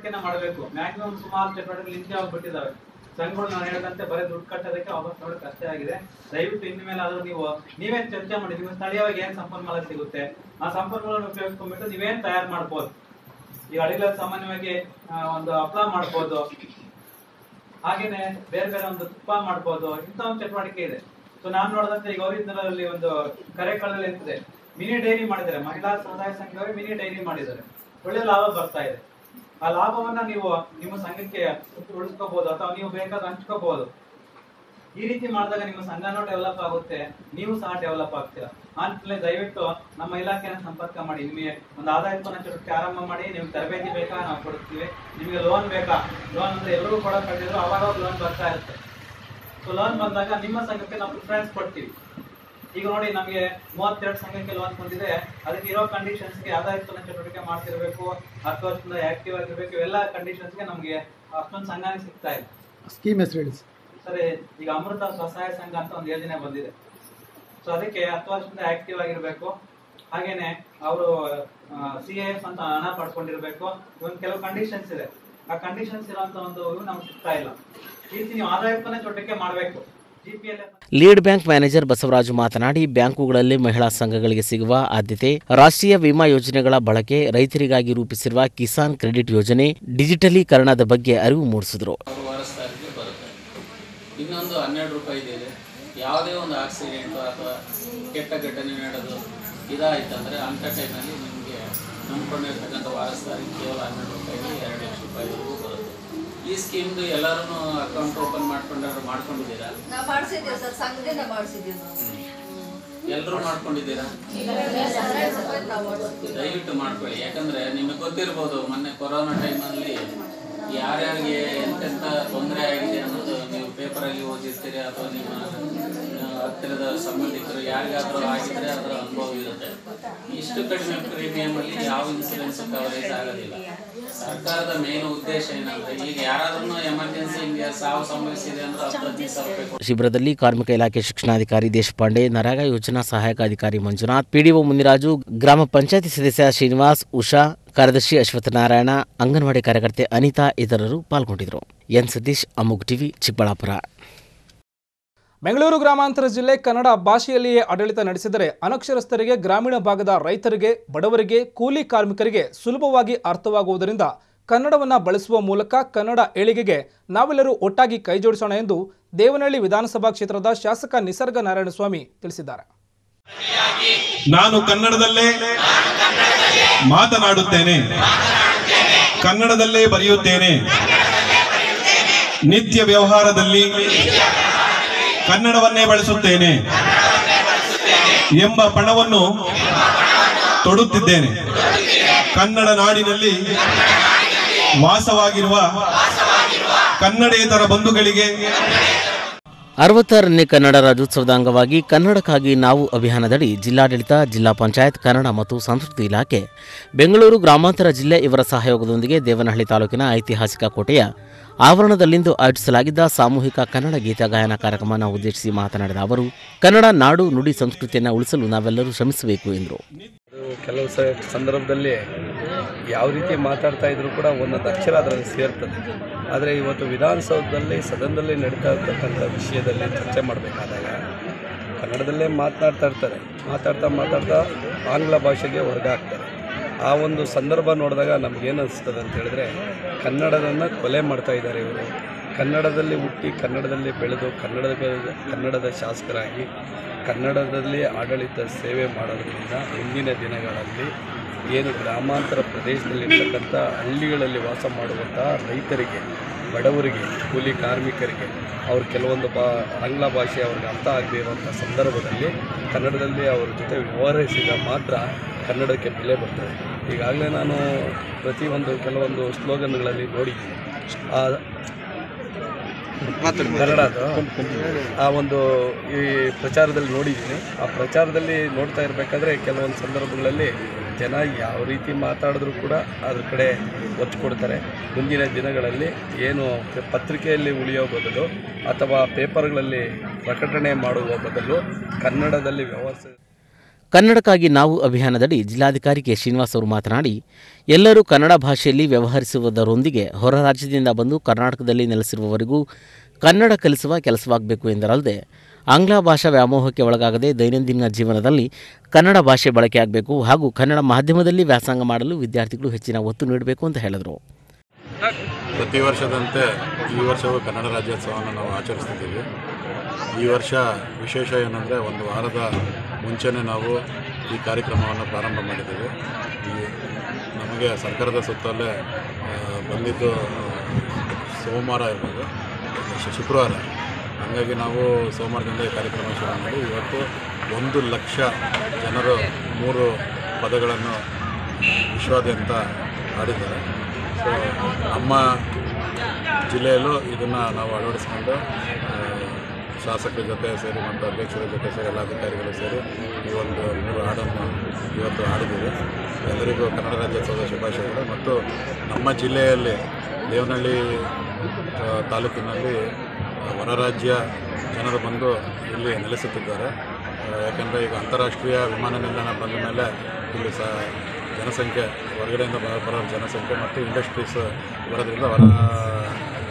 ಸಂಘಗಳು ನಾನು ಹೇಳಿದಂತೆ ಬರೀ ದುಡ್ಡು ಕಟ್ಟೋದಕ್ಕೆ ವಾಪಸ್ ನೋಡೋಕೆ ಕಷ್ಟ ಆಗಿದೆ. ದಯವಿಟ್ಟು ಇನ್ನು ಮೇಲೆ ಆದ್ರೂ ನೀವೇನ್ ಚರ್ಚೆ ಮಾಡಿ, ನಿಮ್ಗೆ ಸ್ಥಳೀಯವಾಗಿ ಏನ್ ಸಂಪನ್ಮೂಲ ಸಿಗುತ್ತೆ ಆ ಸಂಪನ್ಮೂಲವನ್ನು ಉಪಯೋಗಿಸ್ಕೊಂಡ್ಬಿಟ್ಟು ನೀವೇನ್ ತಯಾರು ಮಾಡ್ಬೋದು. ಈಗ ಅಡಿಗಳಲ್ಲಿ ಸಾಮಾನ್ಯವಾಗಿ ಒಂದು ಹಪ್ಪಳ ಮಾಡ್ಬೋದು, ಹಾಗೇನೆ ಬೇರೆ ಬೇರೆ ಒಂದು ತುಪ್ಪ ಮಾಡ್ಬೋದು. ಇಂಥ ಒಂದು ಚಟುವಟಿಕೆ ಇದೆ. ಸೊ ನಾನು ನೋಡಿದಂತೆ ಈಗ ಗೌರಿಬಿದನೂರಲ್ಲಿ ಒಂದು ಕರೇಕಳದಲ್ಲಿ ಇರ್ತದೆ, ಮಿನಿ ಡೈರಿ ಮಾಡಿದ್ದಾರೆ. ಮಹಿಳಾ ಸ್ವಸಹಾಯ ಸಂಘವೇ ಮಿನಿ ಡೈರಿ ಮಾಡಿದ್ದಾರೆ. ಒಳ್ಳೆ ಲಾಭ ಬರ್ತಾ ಇದೆ. ಆ ಲಾಭವನ್ನ ನೀವು ನಿಮ್ಮ ಸಂಘಕ್ಕೆ ಉಳಿಸ್ಕೋಬಹುದು ಅಥವಾ ನೀವು ಬೇಕಾದ್ರೆ ಹಂಚ್ಕೋಬಹುದು. ಈ ರೀತಿ ಮಾಡಿದಾಗ ನಿಮ್ಮ ಸಂಘನೂ ಡೆವಲಪ್ ಆಗುತ್ತೆ, ನೀವು ಸಹ ಡೆವಲಪ್ ಆಗ್ತೀರಾ. ಅಂತಲೇ ದಯವಿಟ್ಟು ನಮ್ಮ ಇಲಾಖೆನ ಸಂಪರ್ಕ ಮಾಡಿ. ನಿಮಗೆ ಒಂದು ಆದಾಯೋತ್ಪನ್ನ ಚಟುವಟಿಕೆ ಆರಂಭ ಮಾಡಿ. ನಿಮ್ಗೆ ತರಬೇತಿ ಬೇಕಾ ನಾವು ಕೊಡ್ತೀವಿ. ನಿಮಗೆ ಲೋನ್ ಬೇಕಾ, ಲೋನ್ ಅಂದ್ರೆ ಎಲ್ಲರೂ ಕೂಡ ಕಟ್ಟಿದ್ರು ಅವಾಗ ಲೋನ್ ಬರ್ತಾ ಇರುತ್ತೆ. ಸೊ ಲೋನ್ ಬಂದಾಗ ನಿಮ್ಮ ಸಂಘಕ್ಕೆ ನಾವು ಪ್ರಿಫರೆನ್ಸ್ ಕೊಡ್ತೀವಿ. ಈಗ ನೋಡಿ, ನಮಗೆ 32 ಸಂಘಕ್ಕೆ ಲೋನ್ ಬಂದಿದೆ. ಅದಕ್ಕೆ ಇರೋ ಕಂಡೀಷನ್ಸ್ಗೆ ಆದಾಯೋತ್ಪನ್ನ ಚಟುವಟಿಕೆ ಮಾಡ್ತಿರ್ಬೇಕು, 10 ವರ್ಷದಿಂದ ಆಕ್ಟಿವ್ ಆಗಿರ್ಬೇಕು. ಇವೆಲ್ಲ ಕಂಡೀಷನ್ಸ್ಗೆ ನಮಗೆ ಅಷ್ಟೊಂದು ಸಂಘನೇ ಸಿಗ್ತಾ ಇದೆ. ಸ್ಕೀಮ್ ಹೆಸರು ಹೇಳಿ ಸರಿ. ಈಗ ಅಮೃತ ಸ್ವಸಹಾಯ ಸಂಘ ಅಂತ ಒಂದು ಯೋಜನೆ ಬಂದಿದೆ. ಸೊ ಅದಕ್ಕೆ 10 ವರ್ಷದಿಂದ ಆಕ್ಟಿವ್ ಆಗಿರ್ಬೇಕು. ಹಾಗೇನೆ ಅವರು CIF ಅಂತ ಹಣ ಪಡ್ಕೊಂಡಿರ್ಬೇಕು. ಒಂದು ಕೆಲವು ಕಂಡೀಷನ್ಸ್ ಇದೆ. ಆ ಕಂಡೀಷನ್ಸ್ ಇರೋಂತ ಒಂದು ನಮ್ಗೆ ಸಿಗ್ತಾ ಇಲ್ಲ. ಈ ರೀತಿ ನೀವು ಆದಾಯೋತ್ಪನ್ನ ಚಟುವಟಿಕೆ ಮಾಡಬೇಕು. ಲೀಡ್ ಬ್ಯಾಂಕ್ ಮ್ಯಾನೇಜರ್ ಬಸವರಾಜು ಮಾತನಾಡಿ, ಬ್ಯಾಂಕುಗಳಲ್ಲಿ ಮಹಿಳಾ ಸಂಘಗಳಿಗೆ ಸಿಗುವ ಆದ್ಯತೆ, ರಾಷ್ಟ್ರೀಯ ವಿಮಾ ಯೋಜನೆಗಳ ಬಳಕೆ, ರೈತರಿಗಾಗಿ ರೂಪಿಸಿರುವ ಕಿಸಾನ್ ಕ್ರೆಡಿಟ್ ಯೋಜನೆ, ಡಿಜಿಟಲೀಕರಣದ ಬಗ್ಗೆ ಅರಿವು ಮೂಡಿಸಿದರು. ಇನ್ನೊಂದು 12 ರೂಪಾಯಿ ಇದೆ. ಯಾವುದೇ ಒಂದು ಆಕ್ಸಿಡೆಂಟು ಅಥವಾ ಕೆಟ್ಟ ಘಟನೆ ನಡೆದು ಇದಾಯ್ತಂದರೆ ಅಂಥ ಟೈಮಲ್ಲಿ ನಿಮಗೆ ನಂಬ್ಕೊಂಡಿರ್ತಕ್ಕಂಥ ವಾರಸ್ದಾರಿಗೆ ಕೇವಲ 12 ರೂಪಾಯಿಗೆ 2 ಲಕ್ಷ ರೂಪಾಯಿವರೆಗೂ ಬರುತ್ತೆ. ಈ ಸ್ಕೀಮ್ದು ಎಲ್ಲರೂ ಅಕೌಂಟ್ ಓಪನ್ ಮಾಡ್ಕೊಂಡಿದ್ದೀರಾ? ನಾವು ಮಾಡಿಸಿದ್ದೀವಿ ಸರ್, ಸಂಘದಿಂದ ಮಾಡಿಸಿದ್ದೀವಿ. ಎಲ್ಲರೂ ಮಾಡ್ಕೊಂಡಿದ್ದೀರಾ? ದಯವಿಟ್ಟು ಮಾಡ್ಕೊಳ್ಳಿ. ಯಾಕಂದರೆ ನಿಮಗೆ ಗೊತ್ತಿರ್ಬೋದು, ಮೊನ್ನೆ ಕೊರೋನಾ ಟೈಮಲ್ಲಿ ಯಾರ್ಯಾರಿಗೆ ಎಂತೆಂಥ ತೊಂದರೆ ಆಗಿದೆ ಅನ್ನೋದು ನೀವು ಪೇಪರಲ್ಲಿ ಓದಿರ್ತೀರಿ, ಅಥವಾ ನಿಮ್ಮ ಹತ್ತಿರದ ಸಂಬಂಧಿಕರು ಯಾರಿಗಾದರೂ ಆಗಿದ್ರೆ ಅದರ ಅನುಭವ ಇರುತ್ತೆ. ಇಷ್ಟು ಕಡಿಮೆ ಪ್ರೀಮಿಯಮಲ್ಲಿ ಯಾವ ಇನ್ಸೂರೆನ್ಸ್ ಕವರೇಜ್ ಆಗೋದಿಲ್ಲ. ಸರ್ಕಾರದ ಮೇನ್ ಉದ್ದೇಶ ಏನಂದ್ರೆ, ಈಗ ಯಾರಾದ್ರೂ ಎಮರ್ಜೆನ್ಸಿ ಹಿಂಗೆ ಸಾವು ಸಂಭವಿಸಿದೆ ಅಂದ್ರೆ 10-15 ಸಾವಿರ ರೂಪಾಯಿ. ಶಿಬಿರದಲ್ಲಿ ಕಾರ್ಮಿಕ ಇಲಾಖೆ ಶಿಕ್ಷಣಾಧಿಕಾರಿ ದೇಶಪಾಂಡೆ, ನರೇಗಾ ಯೋಜನಾ ಸಹಾಯಕ ಅಧಿಕಾರಿ ಮಂಜುನಾಥ್, ಪಿಡಿಒ ಮುನಿರಾಜು, ಗ್ರಾಮ ಪಂಚಾಯತಿ ಸದಸ್ಯ ಶ್ರೀನಿವಾಸ್, ಉಷಾ, ಕಾರ್ಯದರ್ಶಿ ಅಶ್ವತ್ಥನಾರಾಯಣ, ಅಂಗನವಾಡಿ ಕಾರ್ಯಕರ್ತೆ ಅನಿತಾ ಇತರರು ಪಾಲ್ಗೊಂಡಿದ್ದರು. N Satish, Amogh TV, Chikkaballapur. ಬೆಂಗಳೂರು ಗ್ರಾಮಾಂತರ ಜಿಲ್ಲೆ ಕನ್ನಡ ಭಾಷೆಯಲ್ಲಿಯೇ ಆಡಳಿತ ನಡೆಸಿದರೆ ಅನಕ್ಷರಸ್ಥರಿಗೆ, ಗ್ರಾಮೀಣ ಭಾಗದ ರೈತರಿಗೆ, ಬಡವರಿಗೆ, ಕೂಲಿ ಕಾರ್ಮಿಕರಿಗೆ ಸುಲಭವಾಗಿ ಅರ್ಥವಾಗುವುದರಿಂದ ಕನ್ನಡವನ್ನು ಬಳಸುವ ಮೂಲಕ ಕನ್ನಡ ಏಳಿಗೆಗೆ ನಾವೆಲ್ಲರೂ ಒಟ್ಟಾಗಿ ಕೈಜೋಡಿಸೋಣ ಎಂದು ದೇವನಹಳ್ಳಿ ವಿಧಾನಸಭಾ ಕ್ಷೇತ್ರದ ಶಾಸಕ ನಿಸರ್ಗ ನಾರಾಯಣಸ್ವಾಮಿ ತಿಳಿಸಿದ್ದಾರೆ. ನಾನು ಕನ್ನಡದಲ್ಲೇ ಮಾತನಾಡುತ್ತೇನೆ, ಕನ್ನಡದಲ್ಲೇ ಬರೆಯುತ್ತೇನೆ, ನಿತ್ಯ ವ್ಯವಹಾರದಲ್ಲಿ ಕನ್ನಡವನ್ನೇ ಬಳಸುತ್ತೇನೆ ಎಂಬ ಪಣವನ್ನು ತೊಡುತ್ತಿದ್ದೇನೆ. ಕನ್ನಡ ನಾಡಿನಲ್ಲಿ ವಾಸವಾಗಿರುವ ಕನ್ನಡೇತರ ಬಂಧುಗಳಿಗೆ 66ನೇ ಕನ್ನಡ ರಾಜ್ಯೋತ್ಸವದ ಅಂಗವಾಗಿ ಕನ್ನಡಕ್ಕಾಗಿ ನಾವು ಅಭಿಯಾನದಡಿ ಜಿಲ್ಲಾಡಳಿತ, ಜಿಲ್ಲಾ ಪಂಚಾಯತ್, ಕನ್ನಡ ಮತ್ತು ಸಂಸ್ಕೃತಿ ಇಲಾಖೆ, ಬೆಂಗಳೂರು ಗ್ರಾಮಾಂತರ ಜಿಲ್ಲೆ ಇವರ ಸಹಯೋಗದೊಂದಿಗೆ ದೇವನಹಳ್ಳಿ ತಾಲೂಕಿನ ಐತಿಹಾಸಿಕ ಕೋಟೆಯ ಆವರಣದಲ್ಲಿಂದು ಆಯೋಜಿಸಲಾಗಿದ್ದ ಸಾಮೂಹಿಕ ಕನ್ನಡ ಗೀತ ಗಾಯನ ಕಾರ್ಯಕ್ರಮವನ್ನು ಉದ್ದೇಶಿಸಿ ಮಾತನಾಡಿದ ಅವರು, ಕನ್ನಡ ನಾಡು, ನುಡಿ, ಸಂಸ್ಕೃತಿಯನ್ನು ಉಳಿಸಲು ನಾವೆಲ್ಲರೂ ಶ್ರಮಿಸಬೇಕು ಎಂದರು. ಕೆಲವು ಸಂದರ್ಭದಲ್ಲಿ ಯಾವ ರೀತಿ ಮಾತಾಡ್ತಾ ಇದ್ರೂ ಕೂಡ ಒಂದೊಂದು ಅಕ್ಷರ ಅದರಲ್ಲಿ ಸೇರ್ತದೆ. ಆದರೆ ಇವತ್ತು ವಿಧಾನಸೌಧದಲ್ಲಿ ಸದನದಲ್ಲಿ ನಡೀತಾ ಇರ್ತಕ್ಕಂಥ ವಿಷಯದಲ್ಲಿ ಚರ್ಚೆ ಮಾಡಬೇಕಾದಾಗ ಕನ್ನಡದಲ್ಲೇ ಮಾತನಾಡ್ತಾ ಇರ್ತಾರೆ. ಮಾತಾಡ್ತಾ ಆಂಗ್ಲ ಭಾಷೆಗೆ ವರ್ಗಾಗ್ತಾರೆ. ಆ ಒಂದು ಸಂದರ್ಭ ನೋಡಿದಾಗ ನಮಗೇನು ಅನಿಸ್ತದೆ ಅಂತ ಹೇಳಿದ್ರೆ, ಕನ್ನಡವನ್ನು ಕೊಲೆ ಮಾಡ್ತಾ ಇದ್ದಾರೆ ಇವರು. ಕನ್ನಡದಲ್ಲಿ ಹುಟ್ಟಿ, ಕನ್ನಡದಲ್ಲಿ ಬೆಳೆದು, ಕನ್ನಡದ ಶಾಸಕರಾಗಿ ಕನ್ನಡದಲ್ಲಿ ಆಡಳಿತ ಸೇವೆ ಮಾಡೋದ್ರಿಂದ ಮುಂದಿನ ದಿನಗಳಲ್ಲಿ ಏನು ಗ್ರಾಮಾಂತರ ಪ್ರದೇಶದಲ್ಲಿರ್ತಕ್ಕಂಥ ಹಳ್ಳಿಗಳಲ್ಲಿ ವಾಸ ಮಾಡುವಂಥ ರೈತರಿಗೆ, ಬಡವರಿಗೆ, ಕೂಲಿ ಕಾರ್ಮಿಕರಿಗೆ ಅವ್ರು ಕೆಲವೊಂದು ಆಂಗ್ಲ ಭಾಷೆ ಅವ್ರಿಗೆ ಅರ್ಥ ಆಗದೇ ಇರುವಂಥ ಸಂದರ್ಭದಲ್ಲಿ ಕನ್ನಡದಲ್ಲಿ ಅವ್ರ ಜೊತೆ ವ್ಯವಹರಿಸಿದ ಮಾತ್ರ ಕನ್ನಡಕ್ಕೆ ಬೆಲೆ ಬರ್ತದೆ. ಈಗಾಗಲೇ ನಾನು ಕೆಲವೊಂದು ಸ್ಲೋಗನ್ಗಳಲ್ಲಿ ನೋಡಿದ್ದೀನಿ. ಕನ್ನಡದ ಆ ಒಂದು ಈ ಪ್ರಚಾರದಲ್ಲಿ ನೋಡಿದ್ದೀನಿ. ಆ ಪ್ರಚಾರದಲ್ಲಿ ನೋಡ್ತಾ ಇರಬೇಕಾದ್ರೆ ಕೆಲವೊಂದು ಸಂದರ್ಭಗಳಲ್ಲಿ ಜನ ಯಾವ ರೀತಿ ಮಾತಾಡಿದ್ರೂ ಕೂಡ ಅದ್ರ ಕಡೆ ಒತ್ತು ಕೊಡ್ತಾರೆ. ಮುಂದಿನ ದಿನಗಳಲ್ಲಿ ಏನು ಪತ್ರಿಕೆಯಲ್ಲಿ ಉಳಿಯೋ ಬದಲು ಅಥವಾ ಪೇಪರ್ಗಳಲ್ಲಿ ಪ್ರಕಟಣೆ ಮಾಡುವ ಬದಲು ಕನ್ನಡದಲ್ಲಿ ವ್ಯವಹರಿಸ. ಕನ್ನಡಕ್ಕಾಗಿ ನಾವು ಅಭಿಯಾನದಡಿ ಜಿಲ್ಲಾಧಿಕಾರಿ ಕೆ. ಶ್ರೀನಿವಾಸ್ ಅವರು ಮಾತನಾಡಿ, ಎಲ್ಲರೂ ಕನ್ನಡ ಭಾಷೆಯಲ್ಲಿ ವ್ಯವಹರಿಸುವುದರೊಂದಿಗೆ ಹೊರ ರಾಜ್ಯದಿಂದ ಬಂದು ಕರ್ನಾಟಕದಲ್ಲಿ ನೆಲೆಸಿರುವವರಿಗೂ ಕನ್ನಡ ಕಲಿಸುವ ಕೆಲಸವಾಗಬೇಕು ಎಂದರಲ್ಲದೆ, ಆಂಗ್ಲ ಭಾಷಾ ವ್ಯಾಮೋಹಕ್ಕೆ ಒಳಗಾಗದೆ ದೈನಂದಿನ ಜೀವನದಲ್ಲಿ ಕನ್ನಡ ಭಾಷೆ ಬಳಕೆಯಾಗಬೇಕು ಹಾಗೂ ಕನ್ನಡ ಮಾಧ್ಯಮದಲ್ಲಿ ವ್ಯಾಸಂಗ ಮಾಡಲು ವಿದ್ಯಾರ್ಥಿಗಳು ಹೆಚ್ಚಿನ ಒತ್ತು ನೀಡಬೇಕು ಅಂತ ಹೇಳಿದರು. ಪ್ರತಿ ವರ್ಷದಂತೆ ಈ ವರ್ಷವೂ ಕನ್ನಡ ರಾಜ್ಯೋತ್ಸವವನ್ನು ನಾವು ಆಚರಿಸ್ತಿದ್ದೀವಿ. ಈ ವರ್ಷ ವಿಶೇಷ ಏನಂದರೆ, ಒಂದು ವಾರದ ಮುಂಚೆನೇ ನಾವು ಈ ಕಾರ್ಯಕ್ರಮವನ್ನು ಪ್ರಾರಂಭ ಮಾಡಿದ್ದೀವಿ. ನಮಗೆ ಸರ್ಕಾರದ ಸುತ್ತಲೇ ಬಂದಿದ್ದು ಸೋಮವಾರ ಇರ್ಬೋದು, ಶುಕ್ರವಾರ. ಹಾಗಾಗಿ ನಾವು ಸೋಮವಾರದಿಂದ ಈ ಕಾರ್ಯಕ್ರಮ ಶುರು ಮಾಡಿ ಇವತ್ತು 1 ಲಕ್ಷ ಜನರು 3 ಪದಗಳನ್ನು ವಿಶ್ವಾದ್ಯಂತ ಆಡಿದ್ದಾರೆ. ಸೊ ನಮ್ಮ ಜಿಲ್ಲೆಯಲ್ಲೂ ಇದನ್ನು ನಾವು ಅಳವಡಿಸ್ಕೊಂಡು ಶಾಸಕರ ಜೊತೆ ಸೇರಿ ಮತ್ತು ಅಧ್ಯಕ್ಷರ ಜೊತೆ ಸೇರಿ ಎಲ್ಲ ಅಧಿಕಾರಿಗಳು ಸೇರಿ ಈ ಒಂದು 3 ಹಾಡನ್ನು ಇವತ್ತು ಹಾಡಿದ್ದೀವಿ. ಎಲ್ಲರಿಗೂ ಕನ್ನಡ ರಾಜ್ಯೋತ್ಸವದ ಶುಭಾಶಯಗಳು. ಮತ್ತು ನಮ್ಮ ಜಿಲ್ಲೆಯಲ್ಲಿ ದೇವನಹಳ್ಳಿ ತಾಲೂಕಿನಲ್ಲಿ ಹೊರ ರಾಜ್ಯ ಜನರು ಬಂದು ಇಲ್ಲಿ ನೆಲೆಸುತ್ತಿದ್ದಾರೆ. ಯಾಕೆಂದರೆ ಈಗ ಅಂತಾರಾಷ್ಟ್ರೀಯ ವಿಮಾನ ನಿಲ್ದಾಣ ಬಂದ ಮೇಲೆ ಇಲ್ಲಿ ಜನಸಂಖ್ಯೆ, ಹೊರಗಡೆಯಿಂದ ಬರೋ ಜನಸಂಖ್ಯೆ ಮತ್ತು ಇಂಡಸ್ಟ್ರೀಸ್ ಬರೋದ್ರಿಂದ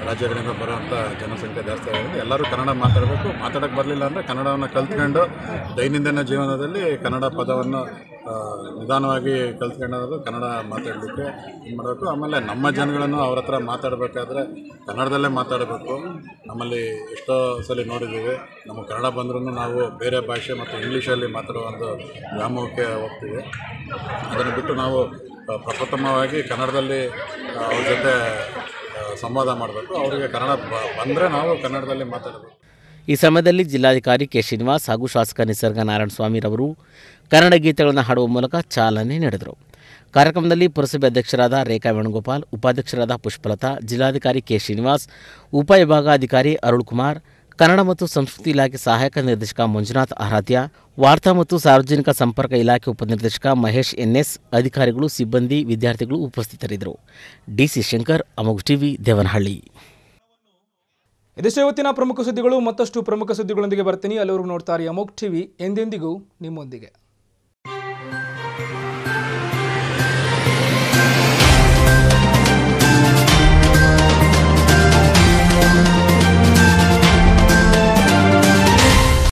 ರಾಜ್ಯಗಳಿಂದ ಬರುವಂಥ ಜನಸಂಖ್ಯೆ ಜಾಸ್ತಿ ಆಗಿದೆ. ಎಲ್ಲರೂ ಕನ್ನಡ ಮಾತಾಡಬೇಕು. ಮಾತಾಡೋಕ್ಕೆ ಬರಲಿಲ್ಲ ಅಂದರೆ ಕನ್ನಡವನ್ನು ಕಲ್ತ್ಕೊಂಡು ದೈನಂದಿನ ಜೀವನದಲ್ಲಿ ಕನ್ನಡ ಪದವನ್ನು ನಿಧಾನವಾಗಿ ಕಲ್ತ್ಕೊಂಡಾದ್ರು ಕನ್ನಡ ಮಾತಾಡಲಿಕ್ಕೆ ಇದು ಮಾಡಬೇಕು. ಆಮೇಲೆ ನಮ್ಮ ಜನಗಳನ್ನು ಅವ್ರ ಹತ್ರ ಮಾತಾಡಬೇಕಾದ್ರೆ ಕನ್ನಡದಲ್ಲೇ ಮಾತಾಡಬೇಕು. ನಮ್ಮಲ್ಲಿ ಎಷ್ಟೋ ಸಲ ನೋಡಿದ್ದೀವಿ, ನಮಗೆ ಕನ್ನಡ ಬಂದ್ರೂ ನಾವು ಬೇರೆ ಭಾಷೆ ಮತ್ತು ಇಂಗ್ಲೀಷಲ್ಲಿ ಮಾತಾಡೋ ಒಂದು ವ್ಯಾಮೋಹಕ್ಕೆ ಹೋಗ್ತೀವಿ. ಅದನ್ನು ಬಿಟ್ಟು ನಾವು ಪ್ರಪ್ರಥಮವಾಗಿ ಕನ್ನಡದಲ್ಲಿ ಅವ್ರ ಜೊತೆ ಸಂವಾದ ಮಾಡಬೇಕು. ಅವರಿಗೆ ಕನ್ನಡ ಬಂದರೆ ನಾವು ಕನ್ನಡದಲ್ಲಿ ಮಾತಾಡಬೇಕು. ಈ ಸಮಯದಲ್ಲಿ ಜಿಲ್ಲಾಧಿಕಾರಿ ಕೆ ಶ್ರೀನಿವಾಸ್ ಹಾಗೂ ಶಾಸಕ ನಿಸರ್ಗ ನಾರಾಯಣ ಸ್ವಾಮಿರವರು ಕನ್ನಡ ಗೀತೆಗಳನ್ನು ಹಾಡುವ ಮೂಲಕ ಚಾಲನೆ ನೀಡಿದರು. ಕಾರ್ಯಕ್ರಮದಲ್ಲಿ ಪುರಸಭೆ ಅಧ್ಯಕ್ಷರಾದ ರೇಖಾ ವೇಣುಗೋಪಾಲ್, ಉಪಾಧ್ಯಕ್ಷರಾದ ಪುಷ್ಪಲತಾ, ಜಿಲ್ಲಾಧಿಕಾರಿ ಕೆ ಶ್ರೀನಿವಾಸ್, ಉಪವಿಭಾಗಾಧಿಕಾರಿ ಅರುಳ್ ಕುಮಾರ್, ಕನ್ನಡ ಮತ್ತು ಸಂಸ್ಕೃತಿ ಇಲಾಖೆ ಸಹಾಯಕ ನಿರ್ದೇಶಕ ಮಂಜುನಾಥ್ ಆರಾಧ್ಯ, ವಾರ್ತಾ ಮತ್ತು ಸಾರ್ವಜನಿಕ ಸಂಪರ್ಕ ಇಲಾಖೆ ಉಪನಿರ್ದೇಶಕ ಮಹೇಶ್ ಎನ್ಎಸ್, ಅಧಿಕಾರಿಗಳು, ಸಿಬ್ಬಂದಿ, ವಿದ್ಯಾರ್ಥಿಗಳು ಉಪಸ್ಥಿತರಿದ್ದರು. DC Shankar, Amogh TV, Devanahalli. ಇದಿಷ್ಟು ಇವತ್ತಿನ ಪ್ರಮುಖ ಸುದ್ದಿಗಳು. ಮತ್ತಷ್ಟು ಪ್ರಮುಖ ಸುದ್ದಿಗಳೊಂದಿಗೆ ಬರ್ತೀನಿ. ಅಲ್ಲಿವರೆಗೂ ನೋಡ್ತಾರೆ ಅಮೋಘ್ ಟಿವಿ, ಎಂದೆಂದಿಗೂ ನಿಮ್ಮೊಂದಿಗೆ.